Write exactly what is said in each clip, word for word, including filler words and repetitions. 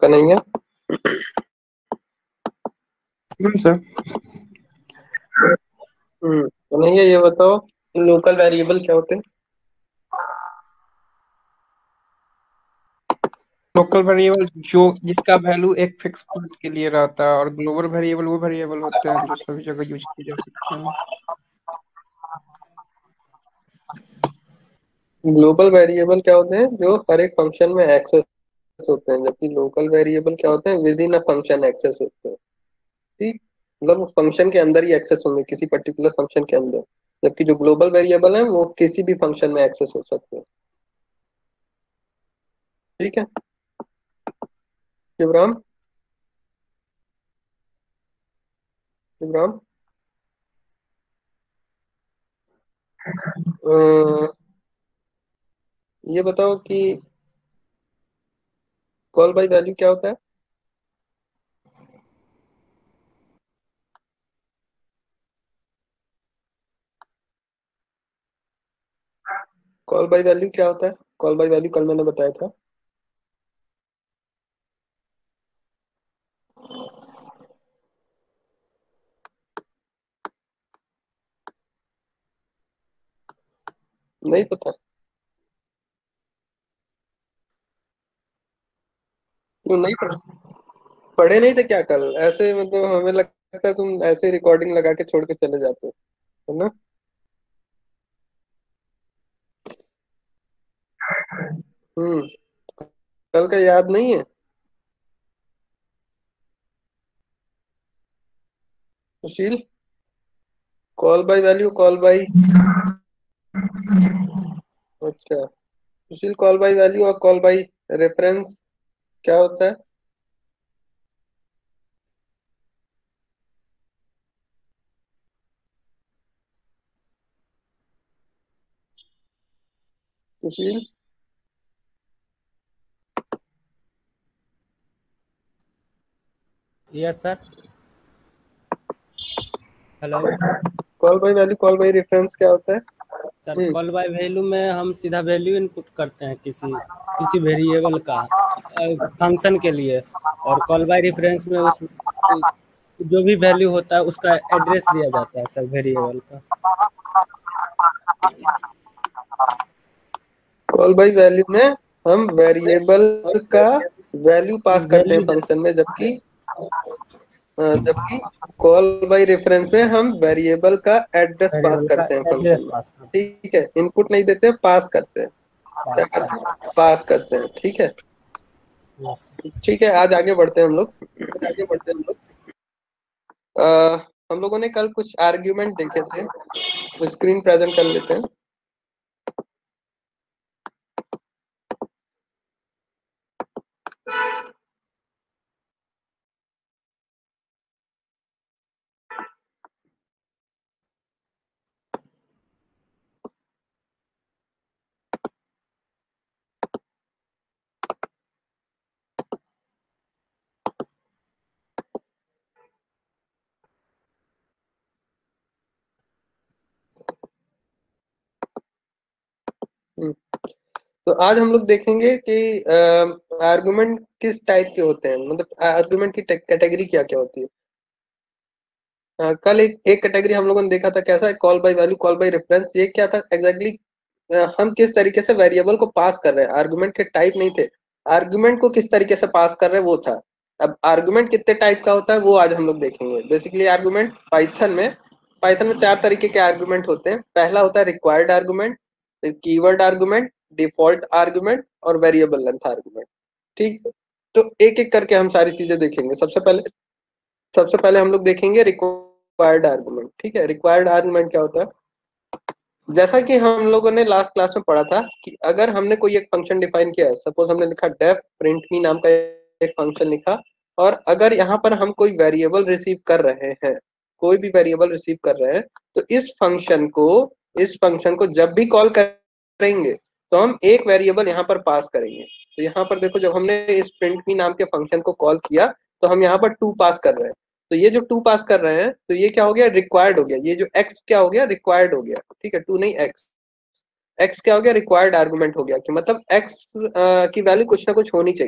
Kanhaiya. Sir हम्म कन्हैया, ये बताओ local variable क्या होते हैं? लोकल वेरिएबल जो जिसका वैल्यू एक फिक्स पॉइंट के लिए रहता है, और ग्लोबल वेरिएबल वो वेरिएबल होते हैं जो सभी जगह यूज किए जा सकते हैं। ग्लोबल वेरिएबल क्या होते हैं? जो हर एक फंक्शन में एक्सेस होते हैं, जबकि लोकल वेरिएबल क्या होते हैं? Within a function access होते हैं। ठीक, मतलब उस फंक्शन के अंदर ही एक्सेस होंगे, किसी पर्टिकुलर फंक्शन के अंदर। जबकि जो ग्लोबल वेरिएबल है वो किसी भी फंक्शन में एक्सेस हो सकते हैं। ठीक है शिवराम। शिवराम, अ, ये बताओ कि कॉल बाय वैल्यू क्या होता है? कॉल बाय वैल्यू क्या होता है? कॉल बाय वैल्यू कल मैंने बताया था। नहीं पता? क्यों नहीं पढ़ा? पढ़े नहीं थे क्या कल? ऐसे मतलब हमें लगता है तुम ऐसे रिकॉर्डिंग लगा के छोड़ के चले जाते हो, है ना? हम्म कल का याद नहीं है? Sushil, call by value, call by, अच्छा सुशील, कॉल बाय वैल्यू और कॉल बाय रेफरेंस क्या होता है? Sushil, yes sir. Hello call by value, call by reference क्या होता है? Sir, hmm call by value में हम सीधा वैल्यू इनपुट करते हैं किसी किसी वेरिएबल का फंक्शन के लिए, और कॉल बाय रेफरेंस में उस जो भी वैल्यू होता है उसका एड्रेस दिया जाता है सर वेरिएबल का। कॉल बाय वैल्यू में हम वेरिएबल का वैल्यू पास करते हैं वैल्यू फंक्शन में, जबकि अ, जबकि कॉल बाय रेफरेंस में हम वेरिएबल का एड्रेस पास वेरिएबल का करते हैं फंक्शन एड्रेस में। पास करते ठीक है, इनपुट नहीं देते हैं, पास करते हैं। हैं, क्या पास करते हैं? पास करते हैं। ठीक है। करते हैं। ठीक है, आज आगे बढ़ते हैं हम लोग। आगे बढ़ते हैं हम लोग। अ, हम लोगों ने कल कुछ आर्ग्यूमेंट देखे थे, तो स्क्रीन प्रेजेंट कर लेते हैं। हम्म, तो आज हम लोग देखेंगे कि आर्गुमेंट किस टाइप के होते हैं, मतलब आर्गुमेंट की कैटेगरी क्या क्या होती है। अ, कल एक एक कैटेगरी हम लोगों ने देखा था, कैसा है? Call by value, call by reference. ये क्या था एग्जैक्टली? exactly, हम किस तरीके से वेरिएबल को पास कर रहे हैं, आर्गुमेंट के टाइप नहीं थे। आर्गुमेंट को किस तरीके से पास कर रहे हैं वो था। अब आर्गुमेंट कितने टाइप का होता है वो आज हम लोग देखेंगे। बेसिकली आर्गुमेंट पाइथन में पाइथन में चार तरीके के आर्गुमेंट होते हैं। पहला होता है रिक्वायर्ड आर्गुमेंट, फिर कीवर्ड आर्गुमेंट, डिफॉल्ट आर्गुमेंट और वेरिएबल लेंथ आर्गुमेंट। ठीक, तो एक एक करके हम सारी चीजें देखेंगे। सबसे पहले सबसे पहले हम लोग देखेंगे रिक्वायर्ड आर्गुमेंट। ठीक है, रिक्वायर्ड आर्गुमेंट क्या होता है? जैसा कि हम लोगों ने लास्ट क्लास में पढ़ा था कि अगर हमने कोई एक फंक्शन डिफाइन किया है, सपोज हमने लिखा डेफ प्रिंट मी नाम का एक फंक्शन लिखा, और अगर यहाँ पर हम कोई वेरिएबल रिसीव कर रहे हैं, कोई भी वेरिएबल रिसीव कर रहे हैं, तो इस फंक्शन को इस फंक्शन को जब भी कॉल करेंगे तो हम एक वेरिएबल यहाँ पर पास करेंगे। तो यहाँ पर देखो, जब हमने इस प्रिंट मी नाम के फंक्शन को कॉल किया तो हम यहाँ पर टू पास कर रहे हैं। तो ये जो टू पास कर रहे हैं, तो ये क्या हो गया? रिक्वायर्ड हो गया। ये जो एक्स क्या हो गया? रिक्वायर्ड हो गया। ठीक है, टू नहीं, एक्स। एक्स क्या हो गया? रिक्वायर्ड आर्गुमेंट हो गया, कि मतलब एक्स की वैल्यू कुछ ना कुछ होनी चाहिए।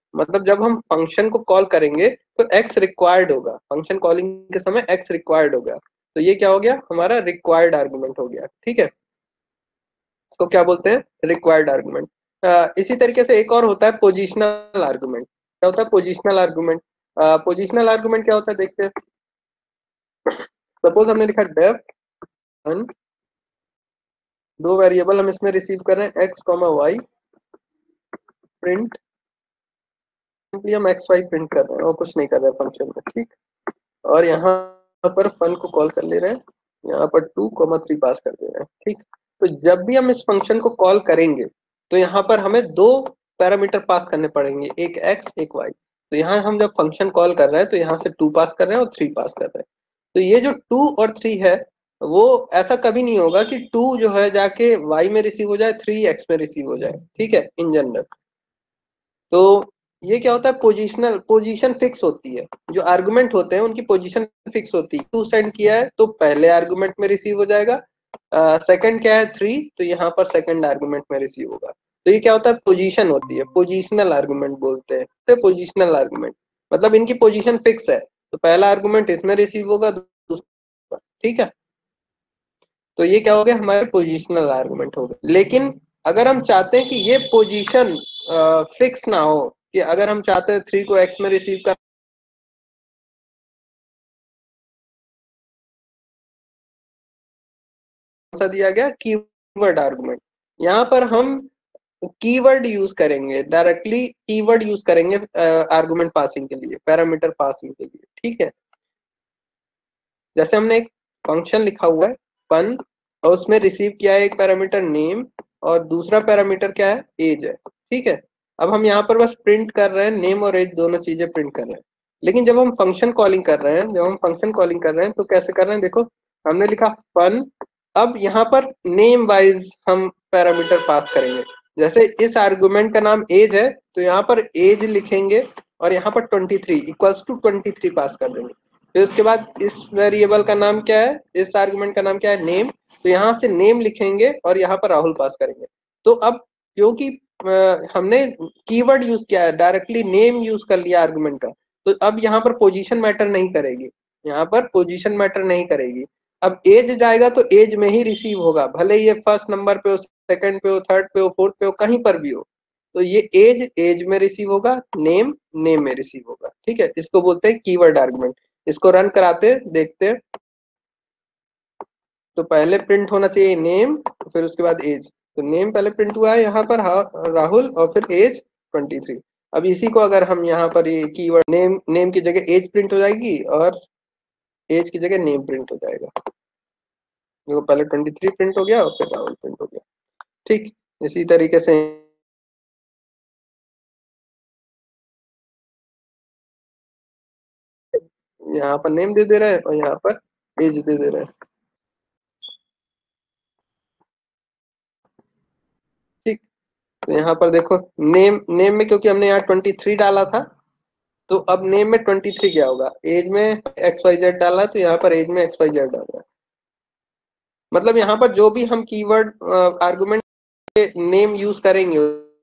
मतलब जब हम फंक्शन को कॉल करेंगे तो x रिक्वायर्ड होगा, फंक्शन कॉलिंग के समय x रिक्वायर्ड होगा, तो ये क्या हो गया, हमारा रिक्वायर्ड आर्गुमेंट हो गया। ठीक है, इसको क्या बोलते हैं, रिक्वायर्ड आर्गुमेंट। इसी तरीके से एक और होता है पोजिशनल आर्गुमेंट। क्या होता है पोजिशनल आर्गुमेंट? पोजिशनल आर्गुमेंट क्या होता है देखते हैं। सपोज हमने लिखा डेफ वन, दो वेरिएबल हम इसमें रिसीव कर रहे हैं x comma y, print, simply हम एक्स वाई प्रिंट कर रहे हैं और कुछ नहीं कर रहे हैं फंक्शन में। ठीक, और यहाँ पर फन को कॉल कर ले रहे हैं, यहाँ पर टू कॉमा थ्री पास कर दे रहे हैं। ठीक, तो जब भी हम इस फंक्शन को कॉल करेंगे तो यहाँ पर हमें दो पैरामीटर पास करने पड़ेंगे, एक एक्स एक वाई। तो यहाँ हम जब फंक्शन कॉल कर रहे हैं तो यहाँ से टू पास कर रहे हैं और थ्री पास कर रहे हैं। तो ये जो टू और थ्री है वो ऐसा कभी नहीं होगा कि टू जो है जाके वाई में रिसीव हो जाए, थ्री एक्स में रिसीव हो जाए। ठीक है, इन जनरल। तो ये क्या होता है, पोजीशनल, पोजीशन फिक्स होती है, जो आर्गुमेंट होते हैं उनकी पोजीशन फिक्स होती है। टू सेंड किया है तो पहले आर्गुमेंट में रिसीव हो जाएगा, सेकंड uh, क्या है थ्री, तो यहाँ पर सेकंड आर्गुमेंट में रिसीव होगा। तो ये क्या होता है, पोजीशन होती है, पोजीशनल आर्गुमेंट बोलते हैं। तो पोजीशनल आर्गुमेंट मतलब इनकी पोजीशन फिक्स है, तो पहला आर्गुमेंट इसमें रिसीव होगा, दूसरा। ठीक है, तो ये क्या हो गया, हमारे पोजीशनल आर्गुमेंट हो गए। लेकिन अगर हम चाहते हैं कि ये पोजीशन फिक्स ना हो, कि अगर हम चाहते हैं थ्री को एक्स में रिसीव कर, सा दिया गया कीवर्ड आर्गुमेंट। यहाँ पर हम कीवर्ड यूज करेंगे, डायरेक्टली कीवर्ड यूज करेंगे आर्गुमेंट पासिंग के लिए, पैरामीटर पासिंग के लिए। ठीक है, जैसे हमने एक फंक्शन लिखा हुआ है फन, और उसमें रिसीव किया है एक पैरामीटर नेम और दूसरा पैरामीटर क्या है, एज है। ठीक है, अब हम यहाँ पर बस प्रिंट कर रहे हैं, नेम और एज दोनों चीजें प्रिंट कर रहे हैं। लेकिन जब हम फंक्शन कॉलिंग कर रहे हैं, जब हम फंक्शन कॉलिंग कर रहे हैं तो कैसे कर रहे हैं, देखो हमने लिखा फन, अब यहाँ पर नेम वाइज हम पैरामीटर पास करेंगे। जैसे इस आर्गुमेंट का नाम एज है तो यहाँ पर एज लिखेंगे और यहाँ पर twenty three equals to twenty three pass कर देंगे। फिर उसके बाद इस वेरिएबल का नाम क्या है, इस आर्गुमेंट का नाम क्या है, नेम, तो यहाँ से नेम लिखेंगे और यहाँ पर राहुल पास करेंगे। तो अब क्योंकि हमने कीवर्ड यूज किया है, डायरेक्टली नेम यूज कर लिया आर्गुमेंट का, तो अब यहाँ पर पोजीशन मैटर नहीं करेगी, यहाँ पर पोजीशन मैटर नहीं करेगी। अब एज जाएगा तो एज में ही रिसीव होगा, भले ये फर्स्ट नंबर पे हो, सेकंड पे हो, थर्ड पे हो, फोर्थ पे हो, कहीं पर भी हो, तो ये एज एज में रिसीव होगा, नेम नेम में रिसीव होगा। ठीक है, इसको बोलते हैं कीवर्ड आर्गुमेंट। इसको रन कराते देखते हैं, तो पहले प्रिंट होना चाहिए नेम, फिर उसके बाद एज। तो नेम पहले प्रिंट हुआ है यहाँ पर राहुल, और फिर एज ट्वेंटी थ्री। अब इसी को अगर हम यहाँ पर ये कीवर्ड नेम, नेम की जगह एज प्रिंट हो जाएगी और एज की जगह नेम प्रिंट हो जाएगा। देखो पहले ट्वेंटी थ्री प्रिंट हो गया और फिर राहुल प्रिंट हो गया। ठीक, इसी तरीके से यहाँ पर नेम दे दे रहे हैं और यहाँ पर एज दे दे रहे हैं। ठीक, तो यहाँ पर देखो नेम, नेम में क्योंकि हमने यहाँ ट्वेंटी थ्री डाला था, तो अब नेम में ट्वेंटी थ्री क्या होगा, एज में एक्स वाई जेड डाला है तो यहाँ पर एज में एक्स वाई जेड डाला है। मतलब यहाँ पर जो भी हम कीवर्ड आर्गुमेंट नेम यूज करेंगे,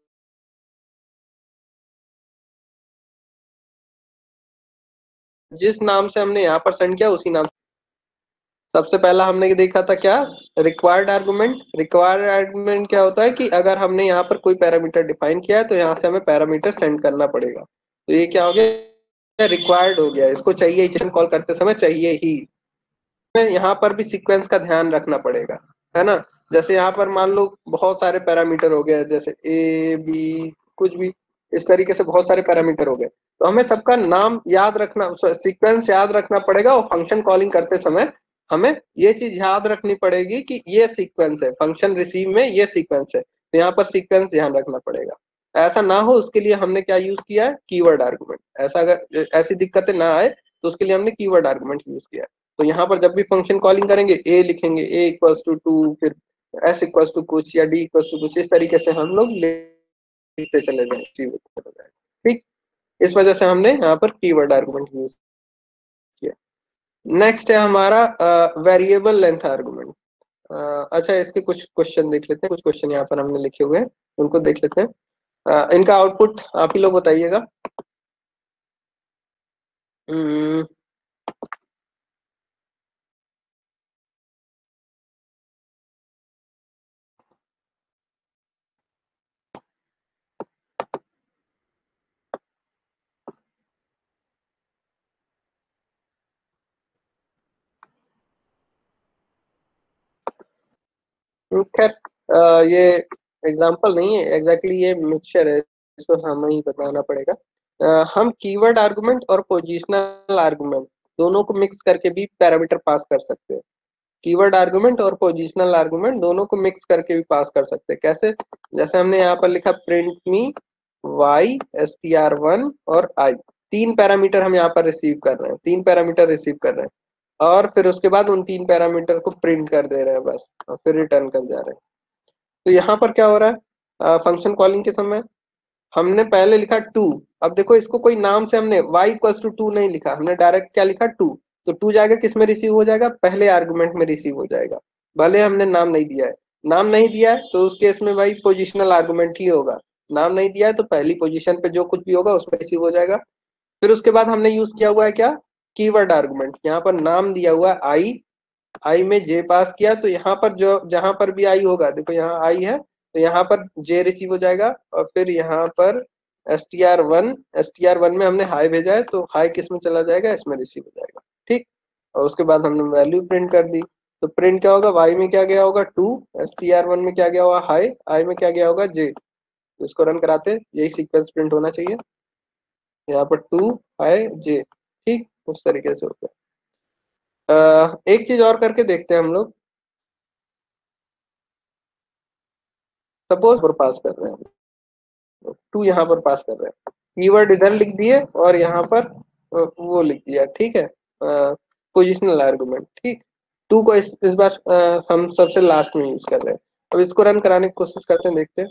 जिस नाम से हमने यहाँ पर सेंड किया उसी नाम। सबसे पहला हमने देखा था क्या, रिक्वायर्ड आर्गुमेंट। रिक्वायर्ड आर्गुमेंट क्या होता है कि अगर हमने यहाँ पर कोई पैरामीटर डिफाइन किया है तो यहाँ से हमें पैरामीटर सेंड करना पड़ेगा। तो ये क्या हो गया, रिक्वायर्ड हो गया, इसको चाहिए ही, कॉल करते समय चाहिए ही। यहाँ पर भी सीक्वेंस का ध्यान रखना पड़ेगा, है ना। जैसे यहाँ पर मान लो बहुत सारे पैरामीटर हो गए, जैसे ए बी कुछ भी, इस तरीके से बहुत सारे पैरामीटर हो गए, तो हमें सबका नाम याद रखना, सीक्वेंस याद रखना पड़ेगा। और फंक्शन कॉलिंग करते समय हमें ये चीज याद रखनी पड़ेगी कि ये सीक्वेंस है, फंक्शन रिसीव में ये सीक्वेंस है, तो यहाँ पर सीक्वेंस ध्यान रखना पड़ेगा। ऐसा ना हो उसके लिए हमने क्या यूज किया है, कीवर्ड आर्गुमेंट। ऐसा अगर ऐसी दिक्कतें ना आए तो उसके लिए हमने कीवर्ड आर्गुमेंट यूज किया है। तो यहाँ पर जब भी फंक्शन कॉलिंग करेंगे ए लिखेंगे, ए इक्वल्स टू टू, फिर एस इक्वल्स टू कुछ या डी इक्वल्स टू कुछ, इस तरीके से हम लोग लिखते चले जाए। ठीक, इस वजह से हमने यहाँ पर कीवर्ड आर्गुमेंट यूज किया। नेक्स्ट है हमारा वेरिएबल लेंथ आर्गुमेंट। अच्छा, इसके कुछ क्वेश्चन देख लेते हैं, कुछ क्वेश्चन यहाँ पर हमने लिखे हुए हैं, उनको देख लेते हैं। uh, इनका आउटपुट आप ही लोग बताइएगा। हम्म, खैर अ, ये एग्जांपल नहीं है एग्जैक्टली, ये मिक्सचर है, इसको हमें ही बताना पड़ेगा। अ, हम कीवर्ड आर्गुमेंट और पोजिशनल आर्गुमेंट दोनों को मिक्स करके भी पैरामीटर पास कर सकते हैं। कीवर्ड आर्गुमेंट और पोजिशनल आर्गुमेंट दोनों को मिक्स करके भी पास कर सकते हैं। कैसे? जैसे हमने यहाँ पर लिखा print me y s t r one और आई, तीन पैरामीटर हम यहाँ पर रिसीव कर रहे हैं, तीन पैरामीटर रिसीव कर रहे हैं और फिर उसके बाद उन तीन पैरामीटर को प्रिंट कर दे रहे हैं बस, और फिर रिटर्न कर जा रहे हैं। तो यहाँ पर क्या हो रहा है, फंक्शन कॉलिंग के समय हमने पहले लिखा टू। अब देखो इसको कोई नाम से हमने y इक्वल्स टू टू नहीं लिखा, हमने डायरेक्ट क्या लिखा टू। तो टू जाएगा किस में रिसीव हो जाएगा, पहले आर्गुमेंट में रिसीव हो जाएगा, भले हमने नाम नहीं दिया है। नाम नहीं दिया है तो उस केस में भाई पोजिशनल आर्गुमेंट ही होगा। नाम नहीं दिया है तो पहली पोजीशन पे जो कुछ भी होगा उसमें रिसीव हो जाएगा। फिर उसके बाद हमने यूज किया हुआ है क्या, कीवर्ड आर्गुमेंट। यहाँ पर नाम दिया हुआ है आई, आई में जे पास किया, तो यहाँ पर जो जहां पर भी आई होगा, देखो यहाँ आई है तो यहाँ पर जे रिसीव हो जाएगा। और फिर यहाँ पर s t r one, s t r one में हमने हाई भेजा है तो हाई किस में चला जाएगा, इसमें रिसीव हो जाएगा। ठीक, और उसके बाद हमने वैल्यू प्रिंट कर दी। तो प्रिंट क्या होगा, वाई में क्या गया होगा two, s t r one में क्या गया होगा हाई, आई में क्या गया होगा जे। तो इसको रन कराते हैं, यही सीक्वेंस प्रिंट होना चाहिए। यहाँ पर टू हाई जे, ठीक उस तरीके से होता है। एक चीज और करके देखते हैं हम लोग। सपोज पर पास कर रहे हैं, टू यहाँ पर पास कर रहे हैं, कीवर्ड इधर लिख दिए और यहाँ पर अ, वो लिख दिया, ठीक है, पोजिशनल आर्गुमेंट। ठीक, टू को इस, इस बार अ, हम सबसे लास्ट में यूज कर रहे हैं। अब इसको रन कराने की कोशिश करते हैं, देखते हैं।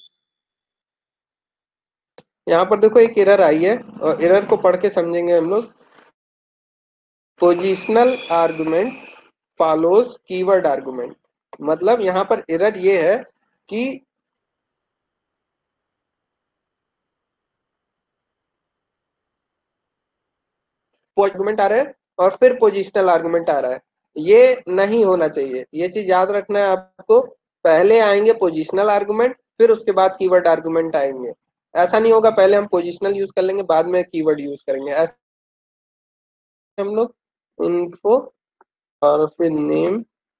यहाँ पर देखो एक एरर आई है और एरर को पढ़ के समझेंगे हम लोग। Positional argument follows keyword argument, मतलब यहाँ पर एरर ये है कि आर्गुमेंट आ रहा है और फिर पोजिशनल आर्गुमेंट आ रहा है, ये नहीं होना चाहिए। ये चीज याद रखना है आपको, पहले आएंगे पोजिशनल आर्गुमेंट फिर उसके बाद कीवर्ड आर्गुमेंट आएंगे। ऐसा नहीं होगा पहले हम पोजिशनल यूज कर लेंगे बाद में कीवर्ड यूज करेंगे, ऐसे हम लोग इन्फो और फिर नेम।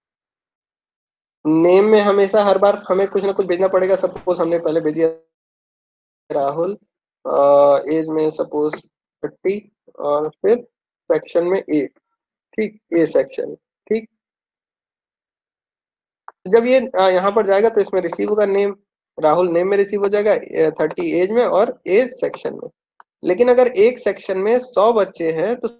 नेम में हमेशा हर बार हमें कुछ ना कुछ भेजना पड़ेगा। सपोज हमने पहले भेज दिया राहुल, एज में सपोज थर्टी, और फिर सेक्शन में ए, ठीक ए सेक्शन। ठीक, जब ये अ, यहाँ पर जाएगा तो इसमें रिसीव होगा नेम, राहुल नेम में रिसीव हो जाएगा, थर्टी एज में और एज सेक्शन में। लेकिन अगर एक सेक्शन में सौ बच्चे हैं तो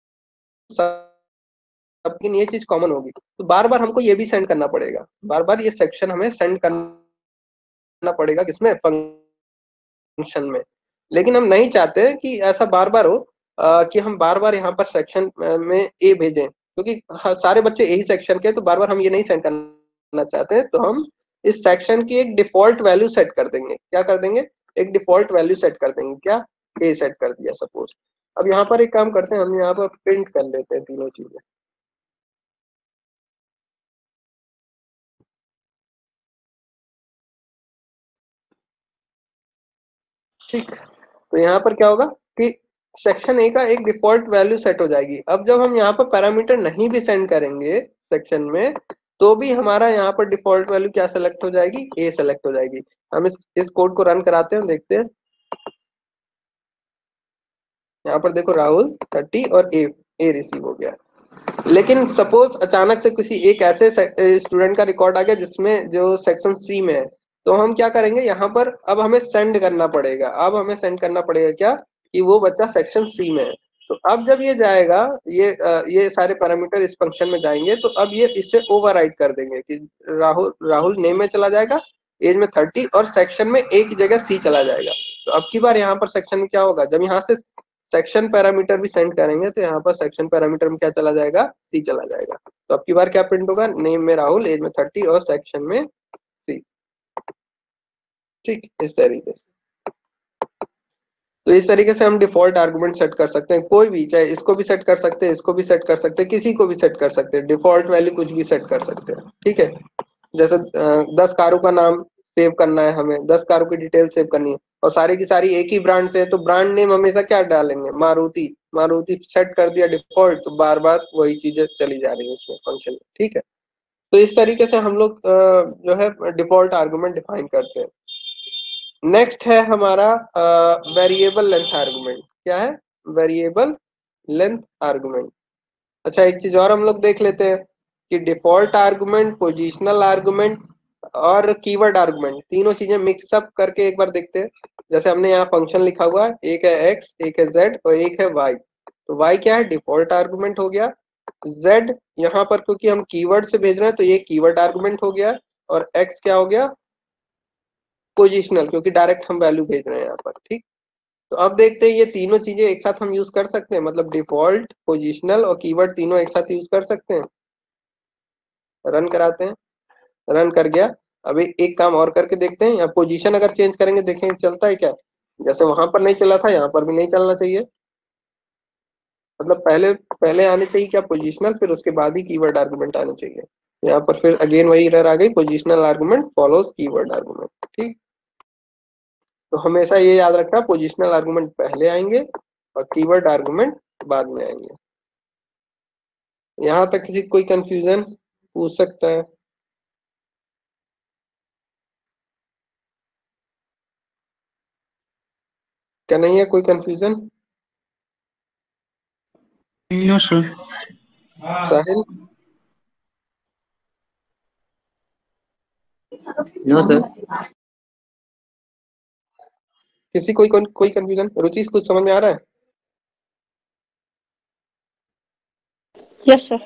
सबकी ये चीज कॉमन होगी, तो बार बार हमको ये भी सेंड करना पड़ेगा, बार बार ये सेक्शन हमें सेंड करना पड़ेगा किसमें, फंक्शन में। लेकिन हम नहीं चाहते कि ऐसा बार बार हो, आ, कि हम बार बार यहाँ पर सेक्शन में ए भेजें, क्योंकि हाँ, सारे बच्चे यही सेक्शन के, तो बार बार हम ये नहीं सेंड करना चाहते हैं। तो हम इस सेक्शन की एक डिफॉल्ट वैल्यू सेट कर देंगे। क्या कर देंगे, एक डिफॉल्ट वैल्यू सेट कर देंगे। क्या, ए सेट कर दिया सपोज। अब यहाँ पर एक काम करते हैं, हम यहाँ पर प्रिंट कर लेते हैं तीनों चीजें। ठीक, तो यहाँ पर क्या होगा कि सेक्शन ए का एक डिफॉल्ट वैल्यू सेट हो जाएगी। अब जब हम यहाँ पर पैरामीटर नहीं भी सेंड करेंगे सेक्शन में, तो भी हमारा यहाँ पर डिफॉल्ट वैल्यू क्या सेलेक्ट हो जाएगी, ए सेलेक्ट हो जाएगी। हम इस इस कोड को रन कराते हैं, देखते हैं। यहाँ पर देखो राहुल थर्टी और ए ए रिसीव हो गया। लेकिन सपोज अचानक से किसी एक ऐसे स्टूडेंट का रिकॉर्ड आ गया जिसमें जो सेक्शन सी में है, तो हम क्या करेंगे, यहाँ पर अब हमें सेंड करना पड़ेगा। अब हमें सेंड करना पड़ेगा क्या, कि वो बच्चा सेक्शन सी में है। तो अब जब ये जाएगा, ये ये सारे पैरामीटर इस फंक्शन में जाएंगे, तो अब ये इससे ओवरराइड कर देंगे कि राहुल राहुल नेम में चला जाएगा, एज में थर्टी, और सेक्शन में ए की जगह सी चला जाएगा। तो अब की बार यहाँ पर सेक्शन में क्या होगा, जब यहाँ से सेक्शन पैरामीटर भी सेंड करेंगे तो यहाँ पर सेक्शन पैरामीटर में क्या चला जाएगा, सी चला जाएगा। तो अब की बार क्या प्रिंट होगा, नेम में राहुल, एज में थर्टी और सेक्शन में सी। ठीक, इस तरीके से। तो इस तरीके से हम डिफॉल्ट आर्गुमेंट सेट कर सकते हैं, कोई भी, चाहे इसको भी सेट कर सकते हैं, इसको भी सेट कर सकते हैं, किसी को भी सेट कर सकते हैं, डिफॉल्ट वैल्यू कुछ भी सेट कर सकते हैं। ठीक है, जैसे दस कारों का नाम सेव करना है, हमें दस कारों की डिटेल सेव करनी है और सारी की सारी एक ही ब्रांड से है, तो ब्रांड नेम हमेशा क्या डालेंगे, मारुति। मारुति सेट कर दिया डिफॉल्ट, तो बार बार वही चीजें चली जा रही है उसमें फंक्शन में। ठीक है, तो इस तरीके से हम लोग जो है डिफॉल्ट आर्गुमेंट डिफाइन करते हैं। नेक्स्ट है हमारा वेरिएबल लेंथ आर्गुमेंट। क्या है? Variable length argument. अच्छा, एक चीज और हम लोग देख लेते हैं कि डिफॉल्ट आर्गुमेंट, पोजिशनल आर्गुमेंट और कीवर्ड आर्गुमेंट, तीनों चीजें मिक्सअप करके एक बार देखते हैं। जैसे हमने यहाँ फंक्शन लिखा हुआ है, एक है एक्स, एक है जेड और एक है वाई। तो वाई क्या है? डिफॉल्ट आर्गुमेंट हो गया। जेड यहाँ पर क्योंकि हम कीवर्ड से भेज रहे हैं तो ये कीवर्ड आर्गुमेंट हो गया। और एक्स क्या हो गया? पोजिशनल, क्योंकि डायरेक्ट हम वैल्यू भेज रहे हैं यहाँ पर। ठीक, तो अब देखते हैं ये तीनों चीजें एक साथ हम यूज कर सकते हैं, मतलब डिफॉल्ट, पोजिशनल और कीवर्ड तीनों एक साथ यूज कर सकते हैं। रन कराते हैं, रन कर गया। अभी एक काम और करके देखते हैं, यहाँ पोजीशन अगर चेंज करेंगे देखेंगे चलता है क्या। जैसे वहां पर नहीं चला था, यहाँ पर भी नहीं चलना चाहिए। मतलब पहले पहले आने चाहिए क्या? पोजिशनल, फिर उसके बाद ही कीवर्ड आर्गुमेंट आने चाहिए। यहाँ पर फिर अगेन वही एरर आ गई, positional argument follows keyword argument. ठीक, तो हमेशा ये याद रखना, पोजिशनल आर्गुमेंट पहले आएंगे और कीवर्ड आर्गुमेंट बाद में आएंगे। यहाँ तक किसी कोई कंफ्यूजन पूछ सकता है? क्या नहीं है कोई confusion? No sir. Sahil? No sir. किसी कोई कोई, कोई कंफ्यूजन? रुचि कुछ समझ में आ रहा है? Yes sir.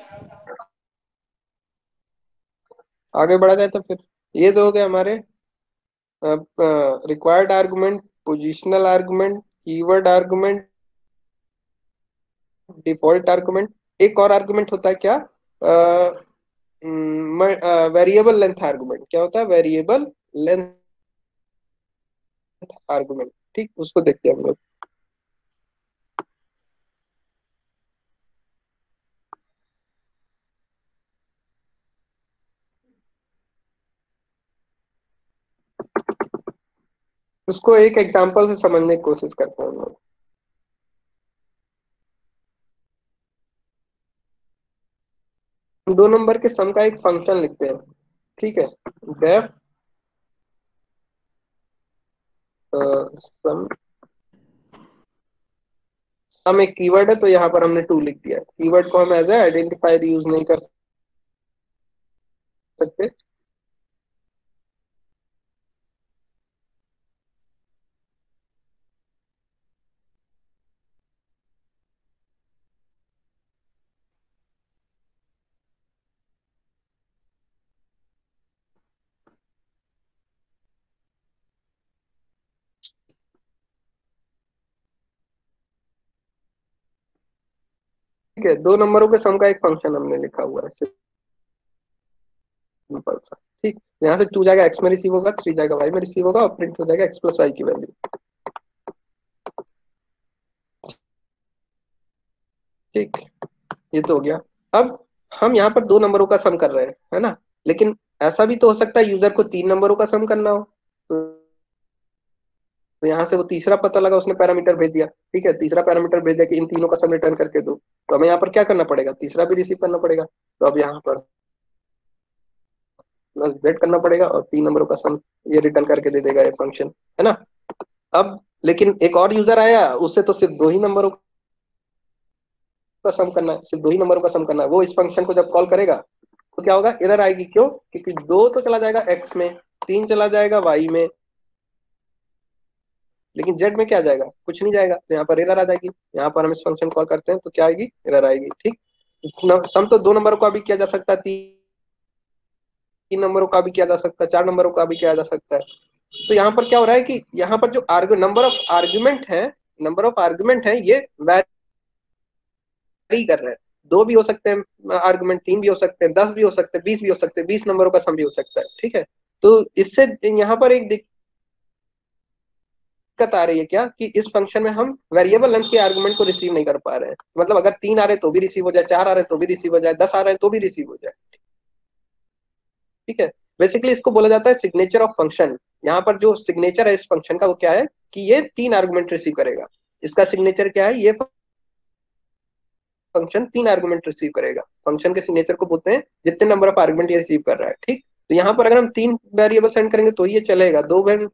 आगे बढ़ा जाए तो फिर ये तो हो गए हमारे required argument, positional argument, keyword argument, default argument. एक और आर्गुमेंट होता है क्या? Variable length argument. क्या होता है? Variable length argument. ठीक, उसको देखते हैं हम लोग। उसको एक एग्जांपल से समझने की कोशिश करते हैं हम लोग। दो नंबर के सम का एक फंक्शन लिखते हैं। ठीक है, डेफ सम। सम एक कीवर्ड है, तो यहाँ पर हमने टू लिख दिया। कीवर्ड को हम एज ए आइडेंटिफायर यूज नहीं कर सकते। ठीक है, दो नंबरों के सम का एक फंक्शन हमने लिखा हुआ है, सिंपल सा। ठीक, यहाँ से टू जाएगा एक्स में रिसीव होगा, थ्री जाएगा वाई में रिसीव होगा और प्रिंट हो जाएगा एक्स प्लस वाई की वैल्यू। ठीक, ये तो हो गया। अब हम यहाँ पर दो नंबरों का सम कर रहे हैं, है ना। लेकिन ऐसा भी तो हो सकता है यूजर को तीन नंबरों का सम करना हो, तो तो यहाँ से वो तीसरा पता लगा, उसने पैरामीटर भेज दिया। ठीक है, तीसरा पैरामीटर भेज दिया कि इन तीनों का सम रिटर्न करके दो, तो हमें यहाँ पर क्या करना पड़ेगा? तीसरा भी रिसीव करना पड़ेगा। तो अब यहाँ पर प्लस जेड करना पड़ेगा और तीन नंबरों का सम ये रिटर्न करके दे देगा ये फंक्शन, है ना। अब लेकिन एक और यूजर आया, उससे तो सिर्फ दो ही नंबरों का सम करना है, सिर्फ दो ही नंबरों का सम करना है। वो इस फंक्शन को जब कॉल करेगा तो क्या होगा? एरर आएगी। क्यों? क्योंकि दो तो चला जाएगा एक्स में, तीन चला जाएगा वाई में, लेकिन जेड में क्या जाएगा? कुछ नहीं जाएगा। तो यहाँ पर एरर आ जाएगी। यहाँ पर हम इस फंक्शन कॉल करते हैं तो क्या आएगी? एरर आएगी। ठीक, सम तो दो नंबरों का भी किया जा सकता है, तीन नंबरों का भी किया जा सकता है, चार नंबरों का भी किया जा सकता है। तो यहाँ पर क्या हो रहा है कि यहाँ पर जो आर्ग्यू नंबर ऑफ आर्ग्यूमेंट है, नंबर ऑफ आर्ग्यूमेंट है, ये वैरी कर रहे हैं। दो भी हो सकते हैं आर्गुमेंट, तीन भी हो सकते हैं, दस भी हो सकते हैं, बीस भी हो सकते हैं, बीस नंबरों का सम भी हो सकता है। ठीक है, तो इससे यहाँ पर एक दिक्कत आ रही है क्या कि इस फंक्शन में हम वेरिएबल लेंथ के आर्गुमेंट को रिसीव नहीं कर पा रहे हैं। मतलब अगर तीन आ रहे तो भी रिसीव हो जाए, चार आ रहे तो भी रिसीव हो जाए, दस आ रहे तो भी रिसीव हो जाए। ठीक है, बेसिकली इसको बोला जाता है सिग्नेचर ऑफ फंक्शन। यहाँ पर जो सिग्नेचर है इस फंक्शन का वो क्या है कि ये तीन आर्गुमेंट रिसीव करेगा। इसका सिग्नेचर क्या है, ये फंक्शन तीन आर्गुमेंट रिसीव करेगा। फंक्शन के सिग्नेचर को बोलते हैं जितने नंबर ऑफ आर्गुमेंट ये रिसीव कर रहा है। ठीक, तो यहाँ पर अगर हम तीन वेरिएबल सेंड करेंगे तो ये चलेगा, दो वेरिएबल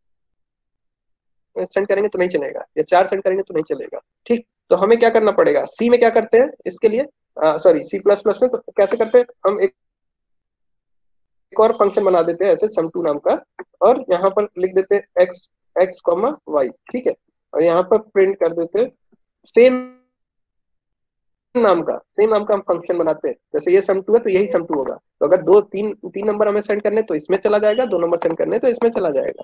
सेंड करेंगे तो नहीं चलेगा, या चार सेंड करेंगे तो नहीं चलेगा। ठीक, तो हमें क्या करना पड़ेगा, सी में क्या करते हैं इसके लिए, सॉरी सी प्लस प्लस में तो कैसे करते हैं, हम एक, एक और फंक्शन बना देते हैं ऐसे सम टू नाम का, और यहाँ पर लिख देते हैं एक्स एक्स कॉमा वाई। ठीक है, और यहाँ पर प्रिंट कर देते हैं सेम नाम का सेम नाम का हम फंक्शन बनाते हैं। जैसे ये सम टू है तो यही सम टू होगा। तो अगर दो तीन तीन नंबर हमें सेंड करने तो इसमें चला जाएगा, दो नंबर सेंड करने तो इसमें चला जाएगा।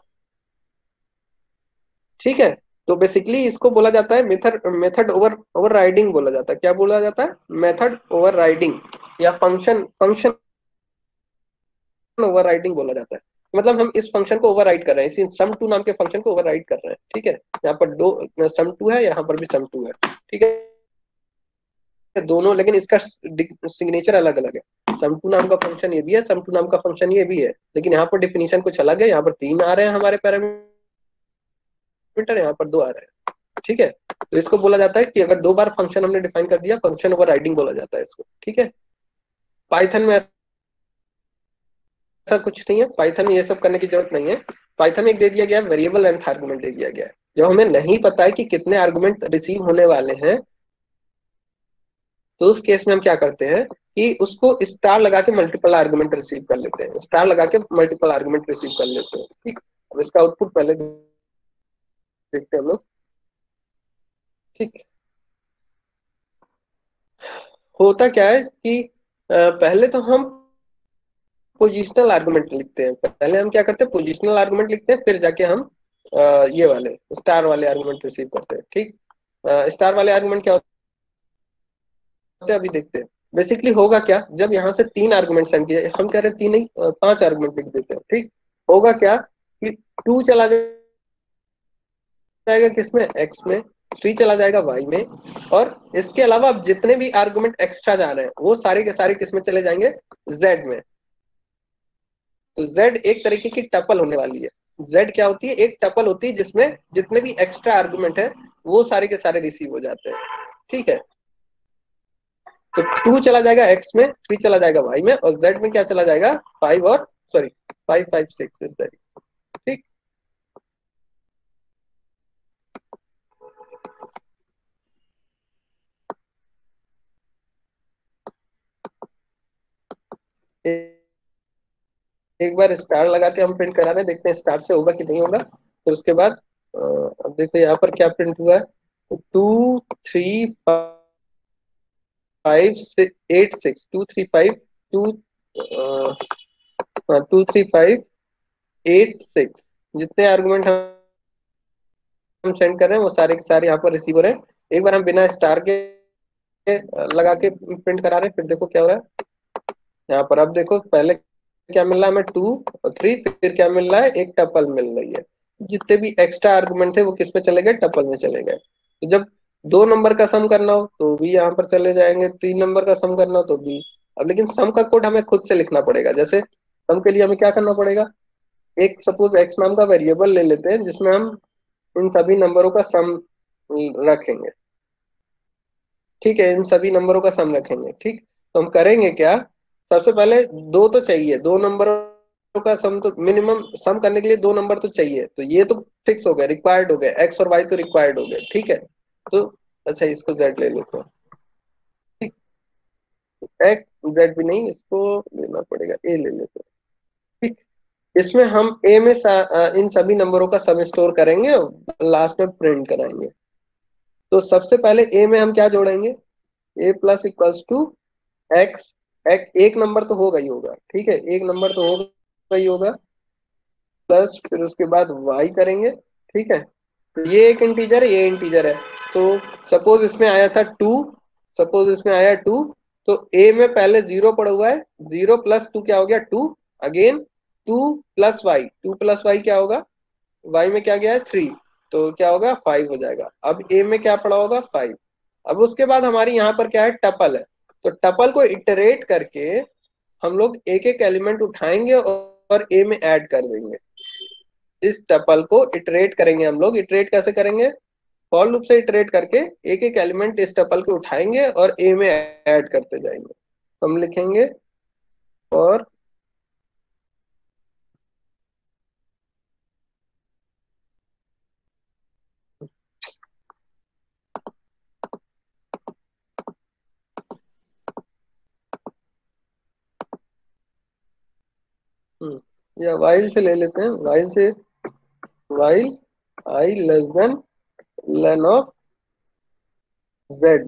ठीक है, तो बेसिकली इसको बोला जाता है method method over overriding बोला जाता है। क्या बोला जाता है, मेथड ओवर राइडिंग, या फंक्शन फंक्शन ओवर राइडिंग बोला जाता है। मतलब हम इस फंक्शन को ओवर राइड कर रहे हैं, इसी सम टू नाम के फंक्शन को ओवर राइड कर रहे हैं। ठीक है, यहाँ पर दो सम टू है, यहाँ पर भी सम टू है। ठीक है, दोनों, लेकिन इसका सिग्नेचर अलग अलग है। सम टू नाम का फंक्शन ये भी है, सम टू नाम का फंक्शन ये भी है, लेकिन यहाँ पर डिफिनीशन कुछ अलग है। यहाँ पर तीन आ रहे हैं हमारे पैरामीटर, यहाँ पर दो आ रहे हैं। ठीक है, तो इसको बोला जाता है कि अगर दो बार फंक्शन हमने डिफाइन कर दिया, फंक्शन ओवर राइडिंग बोला जाता है इसको। ठीक है, पाइथन में ऐसा कुछ नहीं है, पाइथन में ये सब करने की जरूरत नहीं है। पाइथन में एक दे दिया गया है वेरिएबल लेंथ आर्गुमेंट दे दिया गया है। जब हमें नहीं पता है कि कितने आर्गुमेंट रिसीव होने वाले हैं तो उस केस में हम क्या करते हैं कि उसको स्टार लगा के मल्टीपल आर्गुमेंट रिसीव कर लेते हैं, स्टार लगा के मल्टीपल आर्गुमेंट रिसीव कर लेते हैं। ठीक, अब इसका आउटपुट पहले देखते हैं हम लोग। ठीक, होता क्या है कि पहले तो हम पोजिशनल आर्गुमेंट लिखते हैं। पहले हम क्या करते हैं, पोजिशनल आर्गुमेंट लिखते हैं, फिर जाके हम ये वाले स्टार वाले आर्गुमेंट रिसीव करते हैं। ठीक, स्टार वाले आर्गुमेंट क्या होते हैं अभी देखते हैं। बेसिकली होगा क्या, जब यहाँ से तीन आर्गुमेंट सेंड किए, हम कह रहे हैं तीन नहीं पांच आर्गुमेंट लिख देते हैं। ठीक, होगा क्या कि टू चला जाएगा किसमें, एक्स में, थ्री चला जाएगा वाई में, और इसके अलावा अब जितने भी आर्गुमेंट एक्स्ट्रा जा रहे हैं वो सारे के सारे किसमें चले जाएंगे, जेड में। तो जेड एक तरीके की टपल होने वाली है। जेड क्या होती है, एक टपल होती है जिसमें जितने भी एक्स्ट्रा आर्गुमेंट है वो सारे के सारे रिसीव हो जाते हैं। ठीक है, तो टू चला जाएगा एक्स में, थ्री चला जाएगा वाई में, और जेड में क्या चला जाएगा, फाइव और सॉरी फाइव फाइव सिक्स इस तरीके। ठीक, एक बार स्टार लगा के हम प्रिंट करा रहे हैं, देखते हैं स्टार से होगा कि नहीं होगा। तो उसके बाद अब देखो यहाँ पर क्या प्रिंट हुआ है, two three five eight six two three five two two three five eight six जितने आर्गुमेंट हम सेंड कर रहे हैं वो सारे के सारे यहाँ पर रिसीव हो रहे हैं। एक बार हम बिना स्टार के लगा के प्रिंट करा रहे हैं, फिर देखो क्या हो रहा है यहाँ पर। अब देखो पहले क्या मिल रहा है हमें, टू और थ्री, फिर क्या मिल रहा है, एक टपल मिल रही है। जितने भी एक्स्ट्रा आर्गुमेंट थे वो किस में चले गए, टपल में चले गए। तो जब दो नंबर का सम करना हो तो भी यहाँ पर चले जाएंगे, तीन नंबर का सम करना हो तो भी। अब लेकिन सम का कोड हमें खुद से लिखना पड़ेगा। जैसे सम के लिए हमें क्या करना पड़ेगा, एक सपोज एक्स नाम का वेरिएबल ले लेते हैं जिसमें हम इन सभी नंबरों का सम रखेंगे। ठीक है, इन सभी नंबरों का सम रखेंगे। ठीक, तो हम करेंगे क्या, सबसे पहले दो तो चाहिए, दो नंबरों का सम तो मिनिमम सम करने के लिए दो नंबर तो चाहिए। तो ये तो फिक्स हो गए, रिक्वायर्ड हो गए, एक्स और वाई तो रिक्वायर्ड हो गए। ठीक है, तो अच्छा इसको जेड ले लेते हैं। ठीक, एक्स जेड भी नहीं, इसको लेना पड़ेगा, ए ले लेते हैं। ठीक, इसमें हम ए में इन सभी नंबरों का सम स्टोर करेंगे, लास्ट में प्रिंट कराएंगे। तो सबसे पहले ए में हम क्या जोड़ेंगे, a plus equals to x, एक, एक नंबर तो होगा ही होगा। ठीक है, एक नंबर तो होगा ही होगा, प्लस फिर उसके बाद वाई करेंगे। ठीक है, तो ये एक इंटीजर है, ये इंटीजर है। तो सपोज इसमें आया था टू, सपोज इसमें आया टू, तो ए में पहले जीरो पड़ा हुआ है, जीरो प्लस टू क्या हो गया, two, again two plus y, two plus y क्या होगा, वाई में क्या गया है, थ्री। तो क्या होगा फाइव हो जाएगा। अब ए में क्या पड़ा होगा फाइव। अब उसके बाद हमारी यहाँ पर क्या है टपल है, तो टपल को इटरेट करके हम लोग एक एक एलिमेंट उठाएंगे और ए में ऐड कर देंगे। इस टपल को इटरेट करेंगे हम लोग। इटरेट कैसे करेंगे, फॉर लूप से इटरेट करके एक एक एलिमेंट इस टपल को उठाएंगे और ए में ऐड करते जाएंगे। हम लिखेंगे फॉर या वाइल से ले लेते हैं, वाइल से while i less than len of z,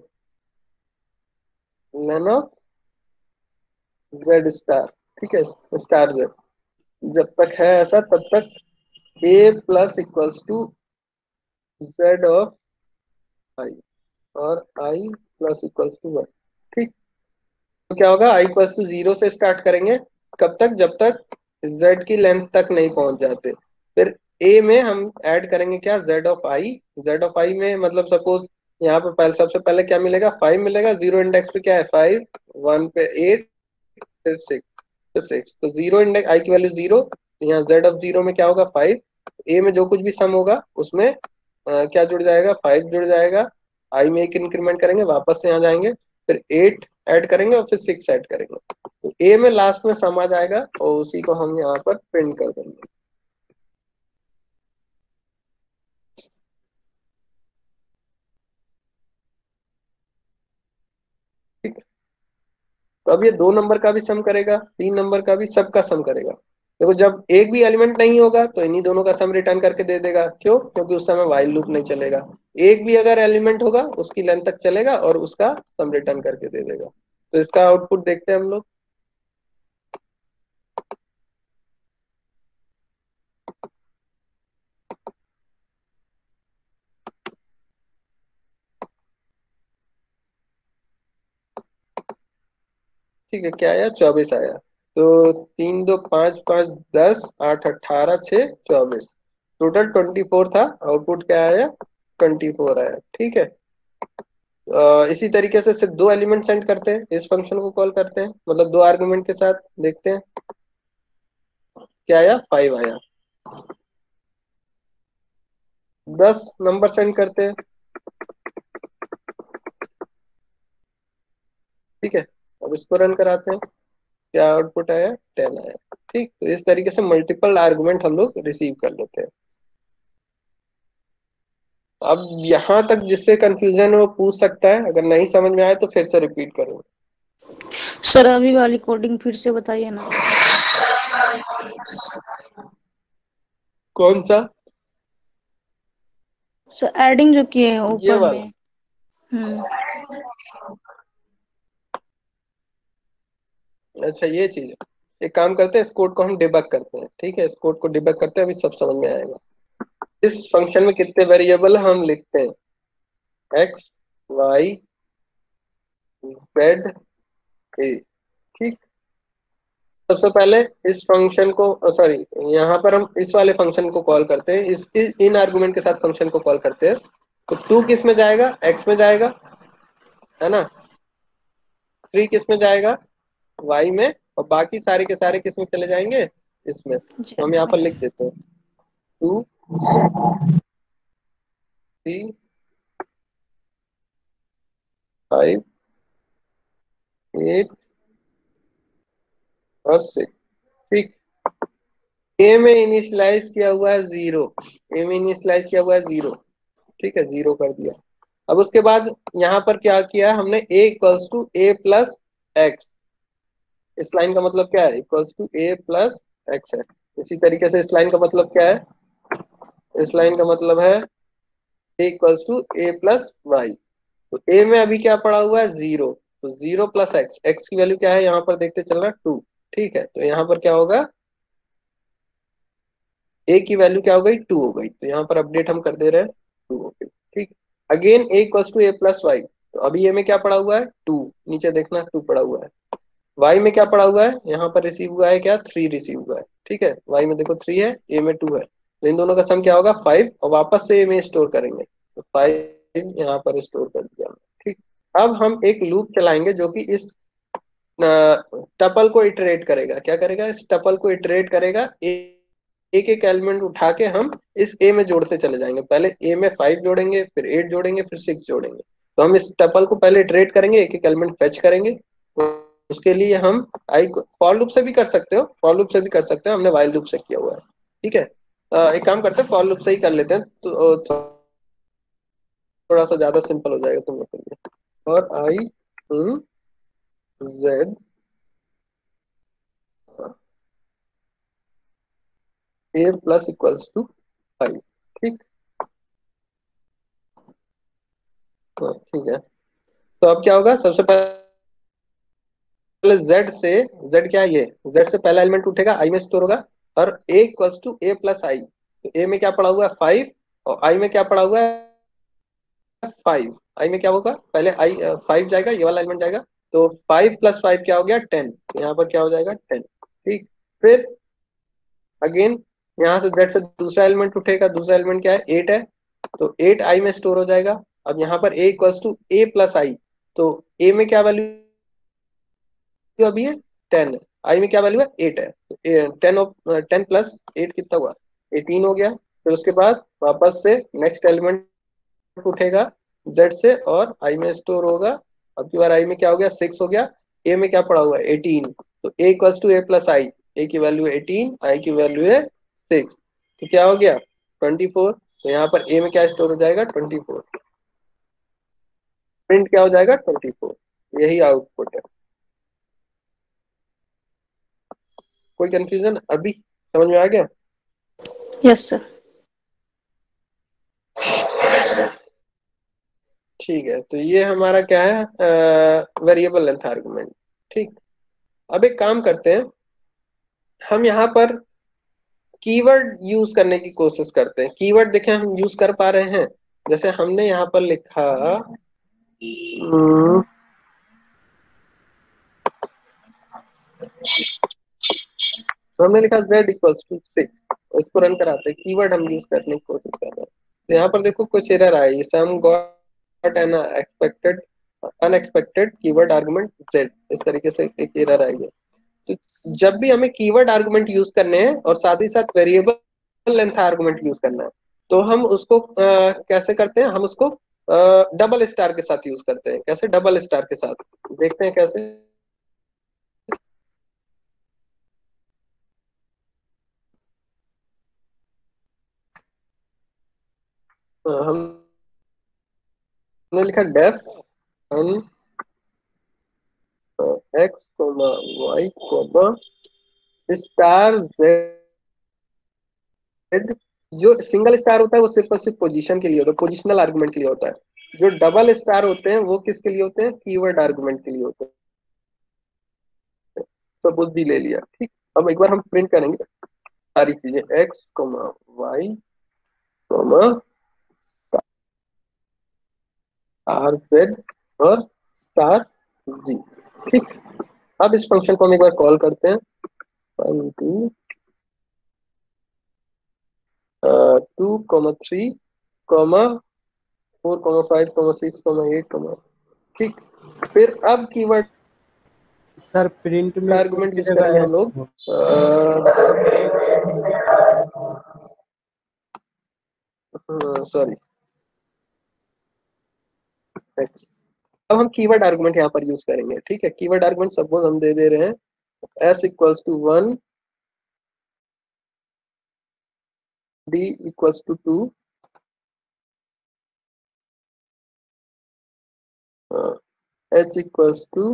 len of z star, ठीक है, स्टार जेड। जब तक है ऐसा तब तक a plus equals to z of i और i plus equals to one. ठीक, तो क्या होगा आई इक्वल्स टू जीरो से स्टार्ट करेंगे, कब तक, जब तक जेड की लेंथ तक नहीं पहुंच जाते। फिर ए में हम ऐड करेंगे क्या, z of i. Z of i में मतलब सपोज यहाँ पे पहले सबसे पहले क्या मिलेगा, फाइव मिलेगा। जीरो इंडेक्स पे क्या है फाइव, वन पे एट, फिर सिक्स, फिर सिक्स, तो जीरो इंडेक्स आई की वैल्यू जीरो, तो यहाँ जेड ऑफ जीरो में क्या होगा फाइव। ए में जो कुछ भी सम होगा उसमें आ, क्या जुड़ जाएगा, फाइव जुड़ जाएगा। आई में एक इंक्रीमेंट करेंगे, वापस से यहाँ जाएंगे, फिर एट ऐड करेंगे और फिर सिक्स ऐड करेंगे, तो ए में लास्ट में सम आ जाएगा और उसी को हम यहाँ पर प्रिंट कर देंगे। ठीक, तो अब ये दो नंबर का भी सम करेगा, तीन नंबर का भी, सबका सम करेगा। देखो जब एक भी एलिमेंट नहीं होगा तो इन्हीं दोनों का सम रिटर्न करके दे देगा, क्यों, क्योंकि उस समय व्हाइल लूप नहीं चलेगा। एक भी अगर एलिमेंट होगा उसकी लेंथ तक चलेगा और उसका सम रिटर्न करके दे देगा। तो इसका आउटपुट देखते हैं हम लोग। ठीक है, क्या आया, चौबीस आया। तो तीन दो पांच, पांच दस, आठ अट्ठारह, छः चौबीस, टोटल ट्वेंटी फोर था। आउटपुट क्या आया, ट्वेंटी फोर आया। ठीक है, अ, इसी तरीके से सिर्फ दो एलिमेंट सेंड करते हैं, इस फंक्शन को कॉल करते हैं, मतलब दो आर्गुमेंट के साथ देखते हैं क्या आया, फाइव आया। दस नंबर सेंड करते हैं, ठीक है, अब इसको रन कराते हैं, क्या आउटपुट आया, टेन आया। ठीक, तो इस तरीके से मल्टीपल आर्गुमेंट हम लोग रिसीव कर लेते हैं। अब यहां तक जिससे कंफ्यूजन है वो पूछ सकता है, अगर नहीं समझ में आए तो फिर से रिपीट करूँ। सर अभी वाली कोडिंग फिर से बताइए ना। कौन सा, सर एडिंग जो किए हैं ये ऊपर वाला, में। हम्म अच्छा ये चीज है। एक काम करते हैं, इस कोड को हम डिबग करते हैं। ठीक है, इस कोड को डिबग करते हैं, अभी सब समझ में आएगा। इस फंक्शन में कितने वेरिएबल हम लिखते हैं, एक्स वाई जेड ए। ठीक, सबसे पहले इस फंक्शन को, सॉरी यहाँ पर हम इस वाले फंक्शन को कॉल करते हैं, इस इन आर्गुमेंट के साथ फंक्शन को कॉल करते हैं। तो टू किस में जाएगा, एक्स में जाएगा, है ना। थ्री किस में जाएगा, वाई में, और बाकी सारे के सारे किस में चले जाएंगे, इसमें। तो हम यहाँ पर लिख देते हैं टू, थ्री, फाइव, एट और सिक्स। ठीक, ए में इनिशियलाइज किया हुआ है जीरो, ए में इनिशियलाइज किया हुआ है जीरो, ठीक है, जीरो कर दिया। अब उसके बाद यहाँ पर क्या किया हमने, a equals to a plus x. इस लाइन का मतलब क्या है, equals to a plus x है। इसी तरीके से इस लाइन का मतलब क्या है, इस लाइन का मतलब है a equals to a plus y. तो ए में अभी क्या पड़ा हुआ है, जीरो, तो जीरो प्लस एक्स, एक्स की वैल्यू क्या है यहाँ पर देखते चलना, टू। ठीक है, तो यहाँ पर क्या होगा, ए की वैल्यू क्या हो गई, टू हो गई, तो यहाँ पर अपडेट हम कर दे रहे हैं, टू हो गई। ठीक, again a equals to a plus y, तो अभी ए में क्या पड़ा हुआ है, टू, नीचे देखना टू पड़ा हुआ है। वाई में क्या पड़ा हुआ है, यहाँ पर रिसीव हुआ है क्या, थ्री रिसीव हुआ है। ठीक है, वाई में देखो थ्री है, ए में टू है, तो इन दोनों का सम क्या होगा फाइव, और वापस से ए में स्टोर करेंगे, तो फाइव यहाँ पर स्टोर कर दिया। ठीक, अब हम एक लूप चलाएंगे जो कि इस टपल को इटरेट करेगा। क्या करेगा? इस टपल को इटरेट करेगा, एक एक एलिमेंट उठा के हम इस ए में जोड़ते चले जाएंगे। पहले ए में फाइव जोड़ेंगे, फिर एट जोड़ेंगे, फिर सिक्स जोड़ेंगे। तो हम इस टपल को पहले इटरेट करेंगे, एक एक एलिमेंट फेच करेंगे। उसके लिए हम आई फॉर लूप से भी कर सकते हो, फॉर लूप से भी कर सकते हो, हमने वाइल लूप से किया हुआ है। ठीक है, एक काम करते हैं, फॉर लूप से ही कर लेते हैं, तो थोड़ा सा ज्यादा सिंपल हो जाएगा तुम लोग के लिए। और i in z a plus equals to five. ठीक, तो ठीक है, तो अब क्या होगा? सबसे पहले z से, z क्या है? ये z से पहला एलिमेंट उठेगा, i में स्टोर होगा, और a equals to a plus i. तो a में क्या पड़ा हुआ है? फाइव, और i में क्या पड़ा हुआ है? फाइव। i में क्या होगा? पहले i फाइव जाएगा, ये वाला एलिमेंट जाएगा, तो फाइव प्लस फाइव क्या हो गया? टेन। तो यहाँ पर क्या हो जाएगा? टेन। ठीक, फिर अगेन यहाँ से z से दूसरा एलिमेंट उठेगा, दूसरा एलिमेंट क्या है? एट है, तो एट i में स्टोर हो जाएगा। अब यहाँ पर a equals to a plus i, तो a में क्या वैल्यू अभी है? टेन है, आई में क्या वैल्यू है? एट है, टेन टेन प्लस एट कितना हुआ? एटीन हो गया। फिर उसके बाद वापस से नेक्स्ट एलिमेंट उठेगा z से, और i में स्टोर होगा। अब की बार i में क्या हो गया? सिक्स हो गया। a में क्या पड़ा हुआ है? एटीन, तो a equals to a plus i, a की वैल्यू है एटीन, i की वैल्यू है सिक्स, तो क्या हो गया? Twenty four. तो यहाँ पर a में क्या स्टोर हो जाएगा? Twenty four. प्रिंट क्या हो जाएगा? Twenty four. यही आउटपुट है। कोई कंफ्यूजन अभी समझ में आ गया? Yes sir. ठीक है, तो ये हमारा क्या है? Variable length argument. ठीक, अब एक काम करते हैं, हम यहाँ पर कीवर्ड यूज करने की कोशिश करते हैं। कीवर्ड देखें हम यूज कर पा रहे हैं। जैसे हमने यहाँ पर लिखा हम्म, तो हमने लिखा z इक्वल्स टू सिक्स, इसको रन कराते हैं, कीवर्ड हम यूज करने की कोशिश कर रहे हैं। तो यहाँ पर देखो कुछ एरर आया, sum got an expected unexpected keyword argument z, इस तरीके से एक एरर आई है। तो जब भी हमें कीवर्ड आर्गुमेंट यूज करने हैं और साथ ही साथ वेरिएबल लेंथ आर्गुमेंट यूज करना है, तो हम उसको आ, कैसे करते हैं? हम उसको डबल स्टार के साथ यूज करते हैं। कैसे? डबल स्टार के साथ, देखते हैं कैसे। आ, हमने लिखा def n x comma y comma star z. जो सिंगल स्टार होता है वो सिर्फ और सिर्फ पोजीशन के लिए होता है, पोजिशनल आर्गुमेंट के लिए होता है। जो डबल स्टार होते हैं वो किसके लिए होते हैं? कीवर्ड आर्गुमेंट के लिए होते हैं। तो बुद्धि ले लिया। ठीक, अब एक बार हम प्रिंट करेंगे सारी चीजें, x comma y comma r z और स्टार जी। ठीक, अब इस फंक्शन को हम एक बार कॉल करते हैं, one two two comma three comma four comma five comma six comma eight comma. ठीक, फिर अब कीवर्ड सर प्रिंट में आर्गुमेंट यूज करेंगे हम लोग, सॉरी एक्स। अब हम कीवर्ड आर्गुमेंट यहाँ पर यूज करेंगे। ठीक है, कीवर्ड आर्गुमेंट सपोज हम दे दे रहे हैं s equals to one, d equals to two, h equals to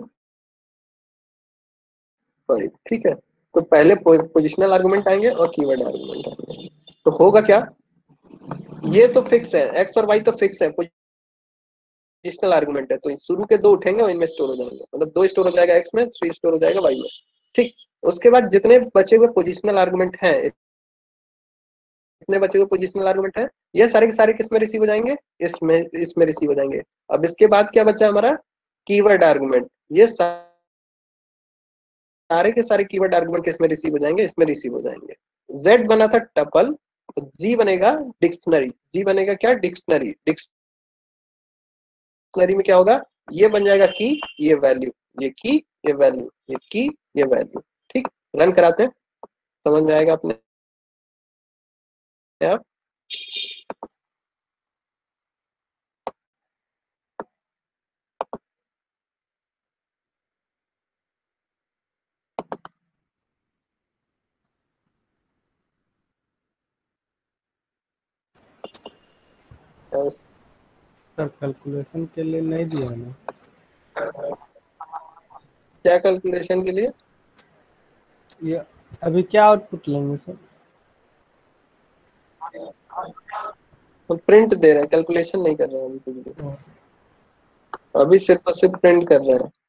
five. ठीक है, तो पहले पोजिशनल आर्गुमेंट आएंगे और कीवर्ड आर्गुमेंट आएंगे। तो होगा क्या? ये तो फिक्स है, x और y तो फिक्स है, पोजिशनल आर्गुमेंट है, तो शुरू के दो उठेंगे और इनमें स्टोर हो जाएंगे, मतलब दो स्टोर हो जाएगा x में, थ्री स्टोर हो जाएगा y में। ठीक, उसके बाद जितने बचे हुए पोजिशनल आर्गुमेंट हैं, इतने बचे हुए पोजिशनल आर्गुमेंट हैं, ये सारे के सारे किस में रिसीव हो जाएंगे? इसमें इसमें रिसीव हो जाएंगे। अब इसके बाद क्या बचा हमारा? Keyword argument. ये सारे के सारे कीवर्ड आर्गुमेंट किस में रिसीव हो जाएंगे? इसमें रिसीव हो जाएंगे। z बना था टपल, तो जी बनेगा डिक्शनरी, जी बनेगा क्या, डिक्शनरी। डिक्शनरी में क्या होगा, ये बन जाएगा की, ये वैल्यू, ये की, ये वैल्यू, ये की, ये वैल्यू। ठीक, रन कराते हैं, समझ में आएगा अपने आप। सर कैलकुलेशन के लिए नहीं दिया ना। क्या कैलकुलेशन के लिए, ये अभी क्या आउटपुट लेंगे सर? हम प्रिंट दे रहे हैं, कैलकुलेशन नहीं कर रहे हैं अभी कुछ भी, अभी सिर्फ और सिर्फ प्रिंट कर रहे हैं।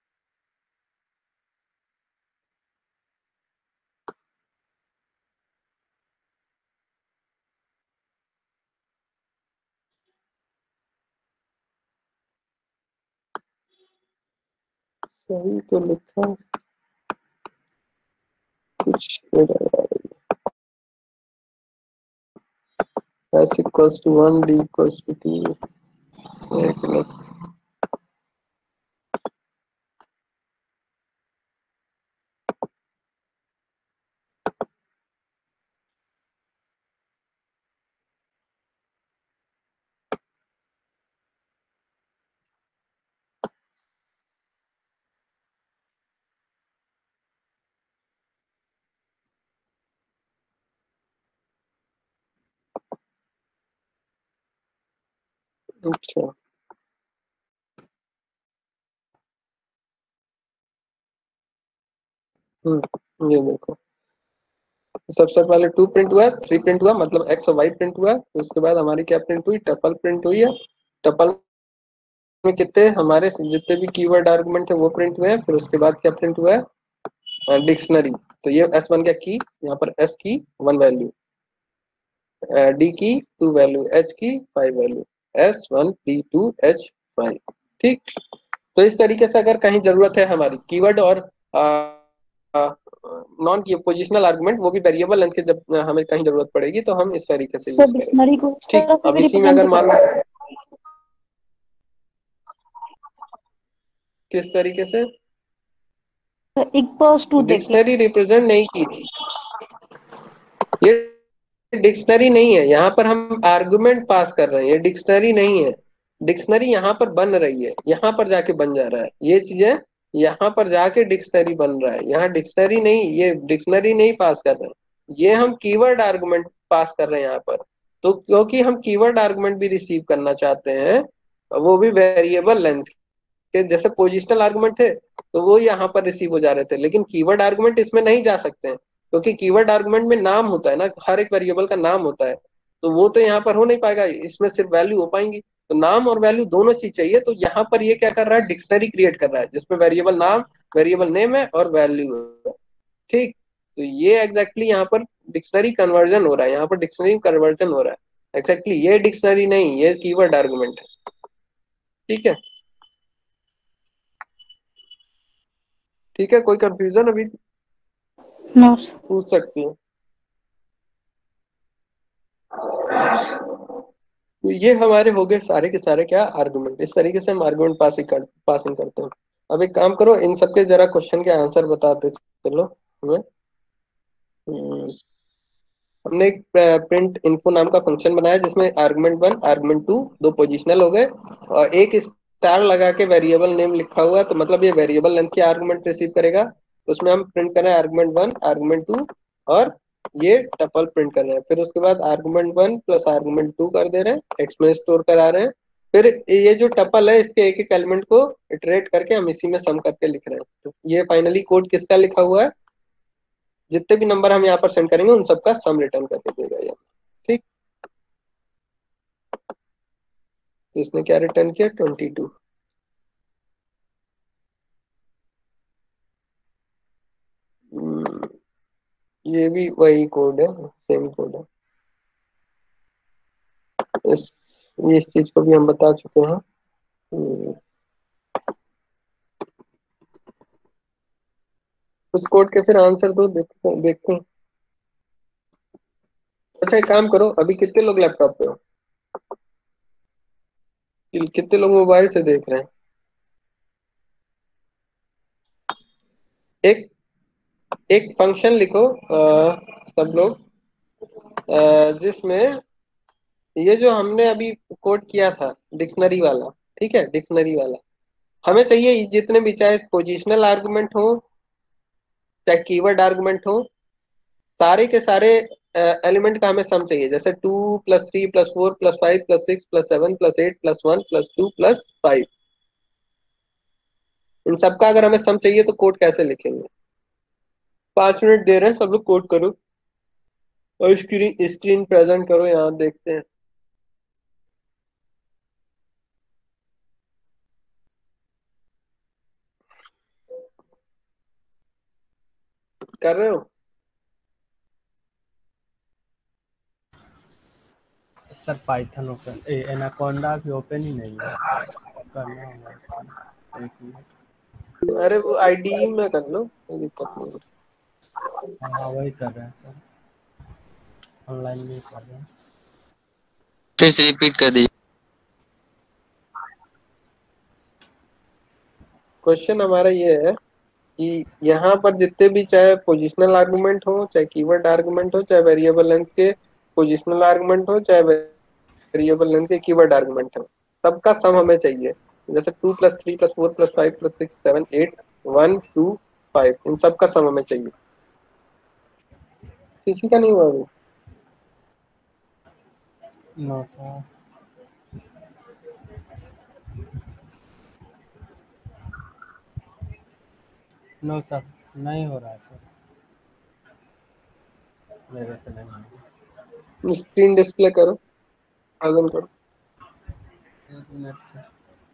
सही तो लिखा कुछ s equals to one, d equals to t, एक मिनट। अच्छा, हम्म ये देखो, सबसे पहले टू प्रिंट हुआ, थ्री प्रिंट हुआ, मतलब एक्स और वाई प्रिंट हुआ। तो उसके बाद हमारी क्या प्रिंट हुई, टपल प्रिंट हुई है। टपल में कितने हमारे जितने भी कीवर्ड आर्गुमेंट है वो प्रिंट हुए हैं। फिर उसके बाद क्या प्रिंट हुआ है, डिक्शनरी। तो ये एस वन क्या की, यहाँ पर एस की वन वैल्यू, डी की टू वैल्यू, एच की five value, s one d two h five. ठीक, तो इस तरीके से अगर कहीं जरूरत है हमारी कीवर्ड और नॉन की पोजिशनल आर्गुमेंट, वो भी वेरिएबल लेंथ के, जब हमें कहीं जरूरत पड़ेगी तो हम इस तरीके से सर यूज करेंगे। डिक्शनरी को इस ठीक, तरह से अब भी इसी में अगर रिप्रेजेंट मान करते लो, किस तरीके से, हैं इक्वल्स टू देके। डिक्शनरी रिप्रेजेंट नहीं की थी, ये डिक्शनरी नहीं है, यहाँ पर हम आर्गुमेंट पास कर रहे हैं, ये डिक्शनरी नहीं है। डिक्शनरी यहाँ पर बन रही है, यहाँ पर जाके बन जा रहा है, ये चीजें यहाँ पर जाके डिक्शनरी बन रहा है। यहाँ डिक्शनरी नहीं, ये डिक्शनरी नहीं पास कर रहे हैं, ये हम कीवर्ड आर्गुमेंट पास कर रहे हैं यहाँ पर। तो क्योंकि हम कीवर्ड आर्गुमेंट भी रिसीव करना चाहते हैं, वो भी वेरिएबल लेंथ के, जैसे पोजिशनल आर्गुमेंट थे तो वो यहाँ पर रिसीव हो जा रहे थे, लेकिन कीवर्ड आर्गुमेंट इसमें नहीं जा सकते हैं, क्योंकि कीवर्ड आर्गुमेंट में नाम होता है ना, हर एक वेरिएबल का नाम होता है। तो वो तो यहाँ पर हो नहीं पाएगा, इसमें सिर्फ वैल्यू हो पाएंगी। तो नाम और वैल्यू दोनों चीज चाहिए। तो यहाँ पर ये क्या कर रहा है, डिक्शनरी क्रिएट कर रहा है, जिसमें वेरिएबल नाम, वेरिएबल नेम है और वैल्यू है। ठीक, तो ये एग्जैक्टली यहाँ पर डिक्शनरी कन्वर्जन हो रहा है, यहाँ पर डिक्शनरी कन्वर्जन हो रहा है एग्जैक्टली। ये डिक्शनरी नहीं, ये कीवर्ड आर्गुमेंट है। ठीक है, ठीक है, कोई कंफ्यूजन अभी नो सर। पूछ सकती है। तो ये हमारे हो गए सारे के सारे क्या, आर्गुमेंट। इस तरीके से हम आर्गुमेंट पासिंग कर पासिंग करते हैं। अब एक काम करो, इन सबके जरा क्वेश्चन के आंसर बताते चलो हमें। हम्म, हमने एक प्रिंट इन्फो नाम का फंक्शन बनाया, जिसमें आर्गुमेंट वन, आर्गुमेंट टू, दो पोजिशनल हो गए, और एक स्टार लगा के वेरिएबल नेम लिखा हुआ है। तो मतलब ये वेरिएबल लेंथ के आर्गुमेंट रिसीव करेगा। तो उसमें हम प्रिंट कर रहे हैं आर्गुमेंट वन, आर्गुमेंट टू, और ये टपल प्रिंट कर रहे हैं। फिर उसके बाद argument one plus argument two कर दे रहे हैं, एक्स में स्टोर करा रहे हैं। फिर ये जो टपल है, इसके एक एक एलिमेंट को इटरेट करके हम इसी में सम करके लिख रहे हैं। तो ये फाइनली कोड किसका लिखा हुआ है, जितने भी नंबर हम यहाँ पर सेंड करेंगे उन सबका सम रिटर्न करके देगा ये। ठीक, तो इसने क्या रिटर्न किया, ट्वेंटी टू। ये भी वही कोड है, सेम कोड है। इस इस चीज को भी हम बता चुके हैं। हम्म, उस कोड के फिर आंसर दो, देखते हैं देखते हैं। अच्छा एक काम करो, अभी कितने लोग लैपटॉप पे हो? कि- कितने लोग मोबाइल से देख रहे हैं? एक एक फंक्शन लिखो अ, सब लोग, अ, जिसमें ये जो हमने अभी कोड किया था डिक्शनरी वाला, ठीक है, डिक्शनरी वाला हमें चाहिए, जितने भी चाहे पोजिशनल आर्गुमेंट हो चाहे कीवर्ड आर्गुमेंट हो, सारे के सारे एलिमेंट का हमें सम चाहिए, जैसे two plus three plus four plus five plus six plus seven plus eight plus one plus two plus five, इन सबका अगर हमें सम चाहिए तो कोड कैसे लिखेंगे? पांच मिनट दे रहे हैं, सब लोग कोड करो और स्क्रीन स्क्रीन प्रेजेंट करो, यहाँ देखते हैं। कर रहे हो? सर पाइथन ओपन, एनाकोंडा भी ओपन ही नहीं है, करना होगा इसको। एक मिनट। अरे वो आईडी में कर लो, कोई दिक्कत नहीं है। हाँ वही कर रहे हैं सर, ऑनलाइन भी कर रहे हैं। फिर से रिपीट कर दीजिए। क्वेश्चन हमारा ये है कि यहाँ पर जितने भी चाहे पोजिशनल आर्गुमेंट हो चाहे कीवर्ड आर्गुमेंट हो चाहे वेरिएबल लेंथ के पोजिशनल आर्गुमेंट हो चाहे वेरिएबल लेंथ के कीवर्ड आर्गुमेंट हो, सबका सम हमें चाहिए, जैसे two plus three plus four plus five plus six seven eight one two five, इन सबका सम हमें चाहिए। किसी का नहीं हुआ अभी? नो सर, नो सर, नहीं हो रहा है सर, मेरे से नहीं हो रहा। स्क्रीन डिस्प्ले करो, लॉगिन करो। एक मिनट सर।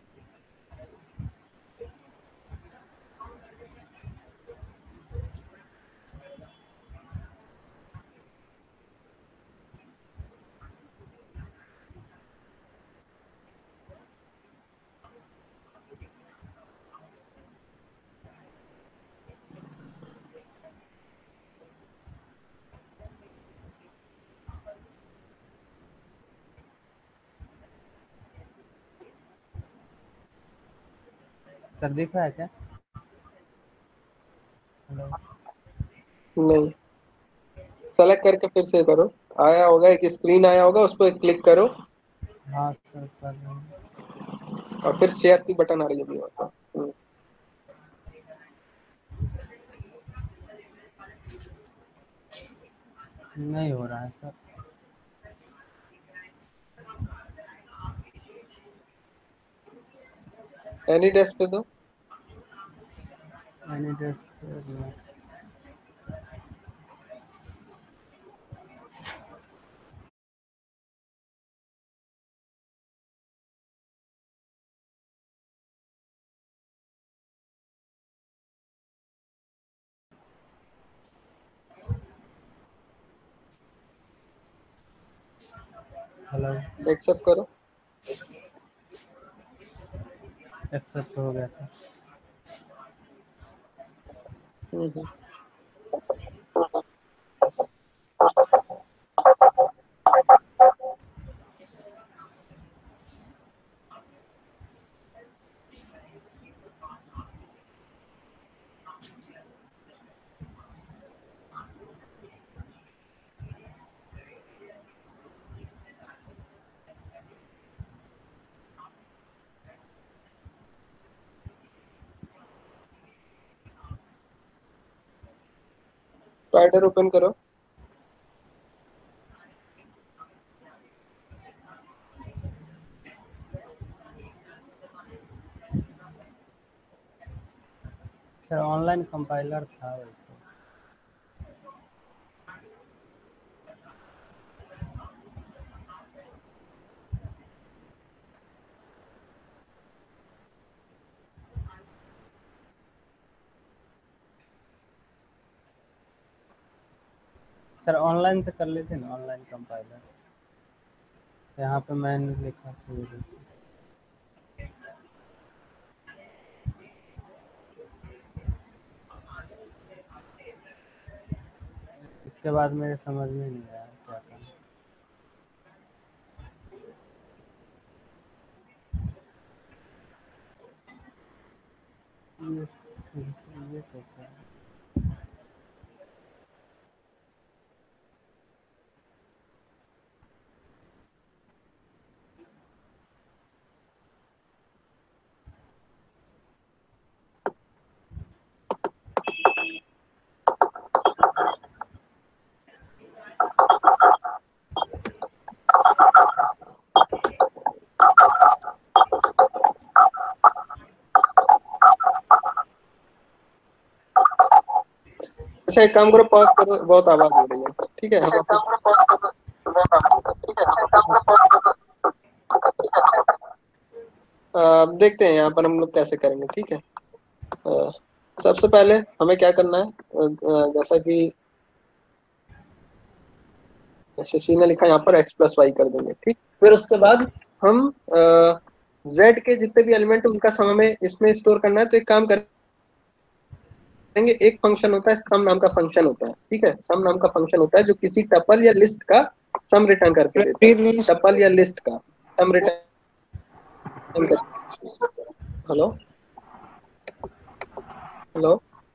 सर दिख रहा है क्या? हेलो। नहीं, सेलेक्ट करके फिर से करो, आया होगा एक स्क्रीन आया होगा, उस पर क्लिक करो हाँ सर कर रहे हैं। और फिर शेयर की बटन आ रही होगी वहाँ पर। नहीं हो रहा है सर। एनी डेस्क पे दो। एनी डेस्क पे। हेलो। एक्सेप्ट करो। एक्सेप्ट हो गया था। हम्म, हम्म। स्पाइडर ओपन करो। सर ऑनलाइन कंपाइलर था वैसे। सर ऑनलाइन से कर लेते ना, ऑनलाइन कंपाइलर। यहाँ पे मैंने लिखा था ये देखिए। इसके बाद मेरे समझ में नहीं आया क्या करना। अच्छा एक काम करो, पॉज करो, बहुत आवाज हो रही है। ठीक है, हम अब देखते हैं यहाँ पर हम लोग कैसे करेंगे। ठीक है, आ, सबसे पहले हमें क्या करना है, आ, आ, जैसा कि सी ने लिखा यहाँ पर एक्स प्लस वाई कर देंगे। ठीक, फिर उसके बाद हम जेड के जितने भी एलिमेंट उनका सम हमें इसमें स्टोर करना है। तो एक काम करेंगे, एक फंक्शन होता है सम नाम का फंक्शन होता है। ठीक है, सम नाम का फंक्शन होता है जो किसी टपल या लिस्ट का सम रिटर्न करके देता है। टपल या लिस्ट का सम रिटर्न कर हेलो हेलो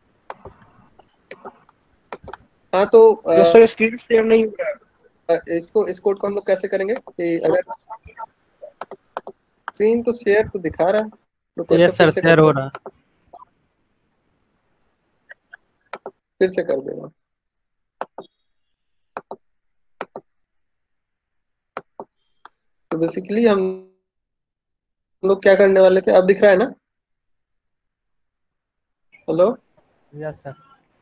हाँ, तो आ, सर स्क्रीन शेयर नहीं हो रहा है। इसको इस कोड को हम लोग कैसे करेंगे कि अगर स्क्रीन तो शेयर तो दिखा रहा है, रुको। अच्छा यस फिर सर, से शेयर कर हो दो, रहा। फिर से कर देना। तो बेसिकली हम लोग क्या करने वाले थे, अब दिख रहा है ना? Hello, yes sir.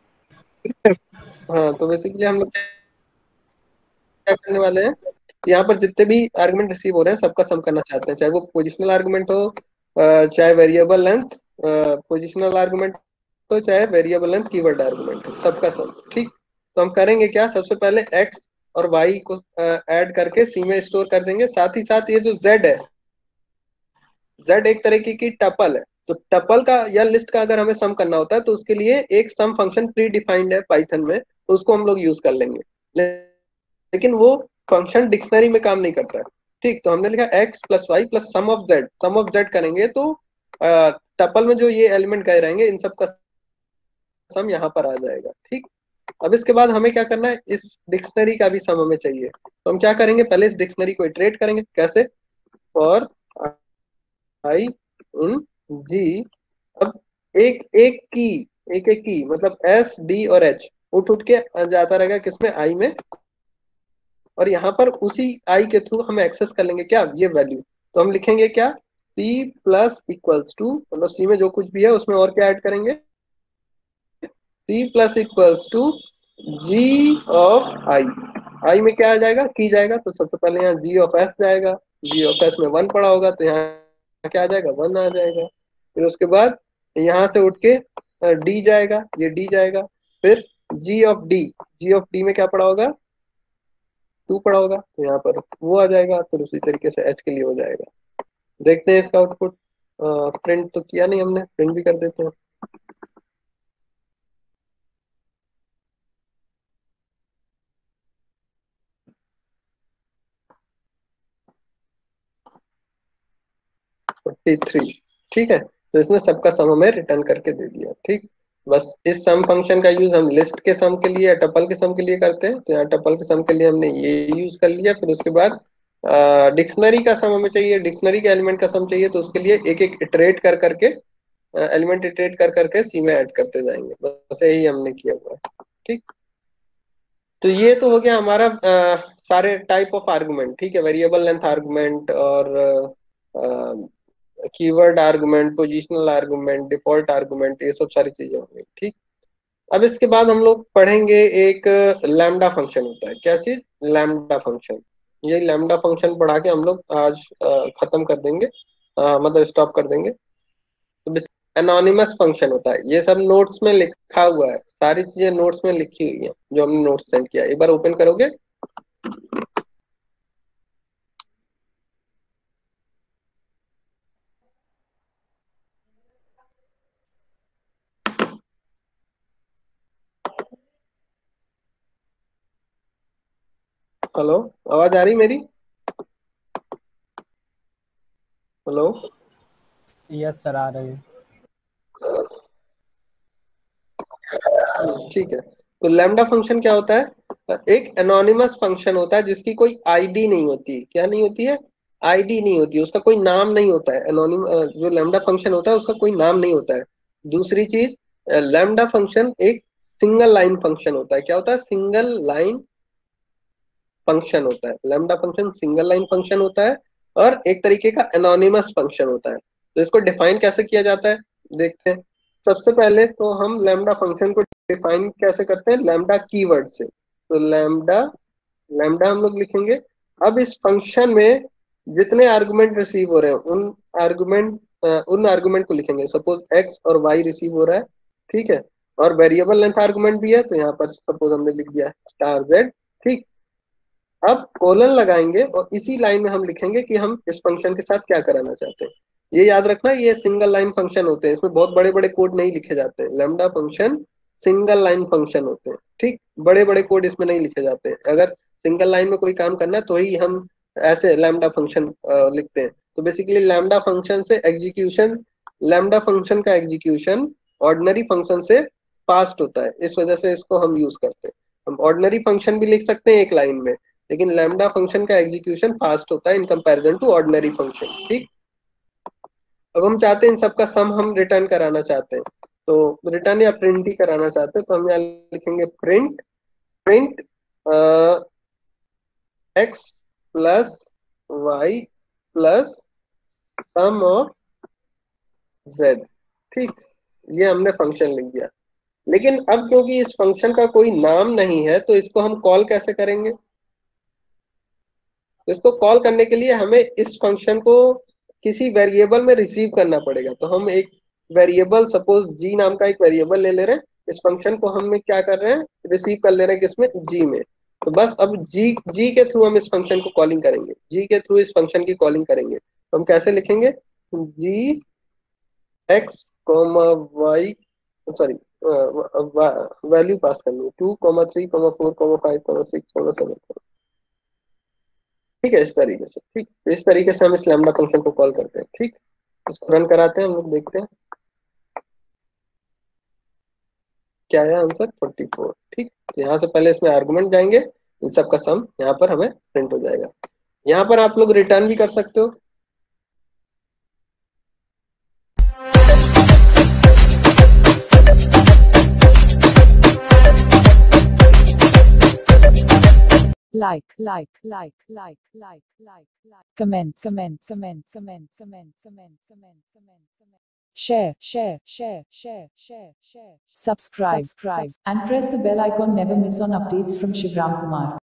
हाँ, तो बेसिकली हम लोग क्या करने वाले हैं, यहाँ पर जितने भी आर्गुमेंट रिसीव हो रहे हैं सबका सम करना चाहते हैं, चाहे वो पोजिशनल आर्गुमेंट हो, अ, चाहे वेरिएबल लेंथ पोजिशनल आर्गुमेंट हो, चाहे वेरिएबल लेंथ कीवर्ड आर्गुमेंट हो, सबका सम। ठीक, तो हम करेंगे क्या, सबसे पहले एक्स और वाई को ऐड करके सी में स्टोर कर देंगे। साथ ही साथ ये जो जेड है, जेड एक तरीके की टपल है। तो टपल का या लिस्ट का अगर हमें सम करना होता है तो उसके लिए एक सम फंक्शन प्री डिफाइंड है पाइथन में, तो उसको हम लोग यूज कर लेंगे। लेकिन वो फंक्शन डिक्शनरी में काम नहीं करता है। ठीक, तो हमने लिखा x plus y plus sum of z. Sum of z करेंगे तो टपल में जो ये एलिमेंट गए रहेंगे इन सब का सम यहाँ पर आ जाएगा। ठीक, अब इसके बाद हमें क्या करना है, इस डिक्शनरी का भी सम हमें चाहिए। तो हम क्या करेंगे, पहले इस डिक्शनरी को इटरेट करेंगे। कैसे, फॉर आई इन जी। अब एक एक की एक एक की मतलब एस डी और एच उठ उठ के जाता रहेगा किसमें, आई में। और यहाँ पर उसी आई के थ्रू हम एक्सेस कर लेंगे क्या, ये वैल्यू। तो हम लिखेंगे क्या, सी प्लस इक्वल्स टू, मतलब सी में जो कुछ भी है उसमें और क्या ऐड करेंगे, c plus equals to g of i. I में क्या आ जाएगा, की जाएगा। तो सबसे पहले यहाँ जी ऑफ एस जाएगा, जी ऑफ एस में वन पड़ा होगा तो यहाँ क्या आ जाएगा, वन आ जाएगा। फिर उसके बाद यहाँ से उठ के डी जाएगा, ये डी जाएगा। फिर g of d, g of d में क्या पड़ा होगा, टू पड़ा होगा, तो यहाँ पर वो आ जाएगा। फिर उसी तरीके से एच के लिए हो जाएगा। देखते हैं इसका आउटपुट। प्रिंट तो किया नहीं हमने, प्रिंट भी कर देते हैं। Forty three. ठीक है, तो इसने सबका सम हमें रिटर्न करके दे दिया। ठीक, बस इस सम फंक्शन का यूज हम लिस्ट के सम के लिए या टपल के सम के लिए करते हैं। तो यहाँ टपल के सम के लिए हमने ये यूज कर लिया। फिर उसके बाद डिक्शनरी का सम हमें चाहिए, डिक्शनरी के एलिमेंट का सम चाहिए, तो उसके लिए एक एक इटरेट कर करके एलिमेंट इटरेट कर करके सी में ऐड करते जाएंगे। बस यही हमने किया हुआ है। ठीक, तो ये तो हो गया हमारा अ, सारे टाइप ऑफ आर्गुमेंट। ठीक है, वेरिएबल लेंथ आर्गुमेंट और keyword argument, positional argument, default argument, ये सब सारी चीजें हो गई। ठीक, अब इसके बाद हम लोग पढ़ेंगे एक लैम्डा फंक्शन होता है। क्या चीज, लैम्डा फंक्शन। ये लैम्डा फंक्शन पढ़ा के हम लोग आज अ, खत्म कर देंगे, अ, मतलब स्टॉप कर देंगे। तो एनोनिमस फंक्शन होता है, ये सब नोट्स में लिखा हुआ है, सारी चीजें नोट्स में लिखी हुई है जो हमने नोट्स सेंड किया। एक बार ओपन करोगे, हेलो, आवाज आ रही मेरी? हेलो, यस सर, आ रही है। ठीक है, तो लैम्डा फंक्शन क्या होता है, एक एनोनिमस फंक्शन होता है जिसकी कोई आईडी नहीं होती। क्या नहीं होती है, आईडी नहीं होती, उसका कोई नाम नहीं होता है। एनोनिम जो लैम्डा फंक्शन होता है उसका कोई नाम नहीं होता है। दूसरी चीज, लैम्डा फंक्शन एक सिंगल लाइन फंक्शन होता है। क्या होता है, सिंगल लाइन फंक्शन होता है। Lambda function single line function होता है और एक तरीके का एनोनिमस फंक्शन होता है। तो इसको डिफाइन कैसे किया जाता है, देखते हैं। सबसे पहले तो हम लैम्डा फंक्शन को डिफाइन कैसे करते हैं, लैम्डा कीवर्ड से। तो लैम्डा लैम्डा हम लोग लिखेंगे। अब इस फंक्शन में जितने आर्गुमेंट रिसीव हो रहे हैं उन आर्गुमेंट उन आर्गुमेंट को लिखेंगे। सपोज एक्स और वाई रिसीव हो रहा है, ठीक है, और वेरिएबल लेंथ आर्गुमेंट भी है, तो यहाँ पर सपोज हमने लिख दिया स्टार जेड, ठीक। अब कोलन लगाएंगे और इसी लाइन में हम लिखेंगे कि हम इस फंक्शन के साथ क्या कराना चाहते हैं। ये याद रखना, ये सिंगल लाइन फंक्शन होते हैं, इसमें बहुत बड़े बड़े कोड नहीं लिखे जाते हैं। Lambda function single line function होते हैं, ठीक। बड़े बड़े कोड इसमें नहीं लिखे जाते हैं। अगर सिंगल लाइन में कोई काम करना है तो ही हम ऐसे लैम्डा फंक्शन लिखते हैं। तो बेसिकली लैम्डा फंक्शन से एग्जीक्यूशन लैम्डा फंक्शन का एग्जीक्यूशन ऑर्डिनरी फंक्शन से फास्ट होता है, इस वजह से इसको हम यूज करते हैं। हम ऑर्डिनरी फंक्शन भी लिख सकते हैं एक लाइन में, लेकिन लैम्डा फंक्शन का एग्जीक्यूशन फास्ट होता है in comparison to ordinary function, ठीक। अब हम चाहते हैं इन सबका सम हम रिटर्न कराना चाहते हैं, तो रिटर्न या प्रिंट ही कराना चाहते हैं, तो हम यहाँ लिखेंगे print print x plus y plus sum of z, ठीक। ये हमने फंक्शन लिख दिया। लेकिन अब क्योंकि इस फंक्शन का कोई नाम नहीं है तो इसको हम कॉल कैसे करेंगे। तो इसको कॉल करने के लिए हमें इस फंक्शन को किसी वेरिएबल में रिसीव करना पड़ेगा। तो हम एक वेरिएबल, सपोज जी नाम का एक वेरिएबल ले ले रहे हैं, इस फंक्शन को हम क्या कर रहे हैं, रिसीव कर ले रहे हैं किसमें, जी में। तो बस अब जी जी के थ्रू हम इस फंक्शन को कॉलिंग करेंगे, जी के थ्रू इस फंक्शन की कॉलिंग करेंगे। तो हम कैसे लिखेंगे, g x comma y, sorry value pass करनी है, two comma three comma four comma five comma six comma seven, ठीक है, इस तरीके से, ठीक। इस तरीके से हम इस लैम्डा फंक्शन को कॉल करते हैं, ठीक। इसको रन कराते हैं, हम लोग देखते हैं क्या है आंसर, फोर्टी फोर, ठीक। तो यहाँ से पहले इसमें आर्गुमेंट जाएंगे, इन सब का सम यहाँ पर हमें प्रिंट हो जाएगा। यहाँ पर आप लोग रिटर्न भी कर सकते हो। like like like like like like like comment comment comment comment comment comment comment comment comment share share share share share share subscribe subscribe and press the bell icon. Never miss on updates from Shivram Kumar.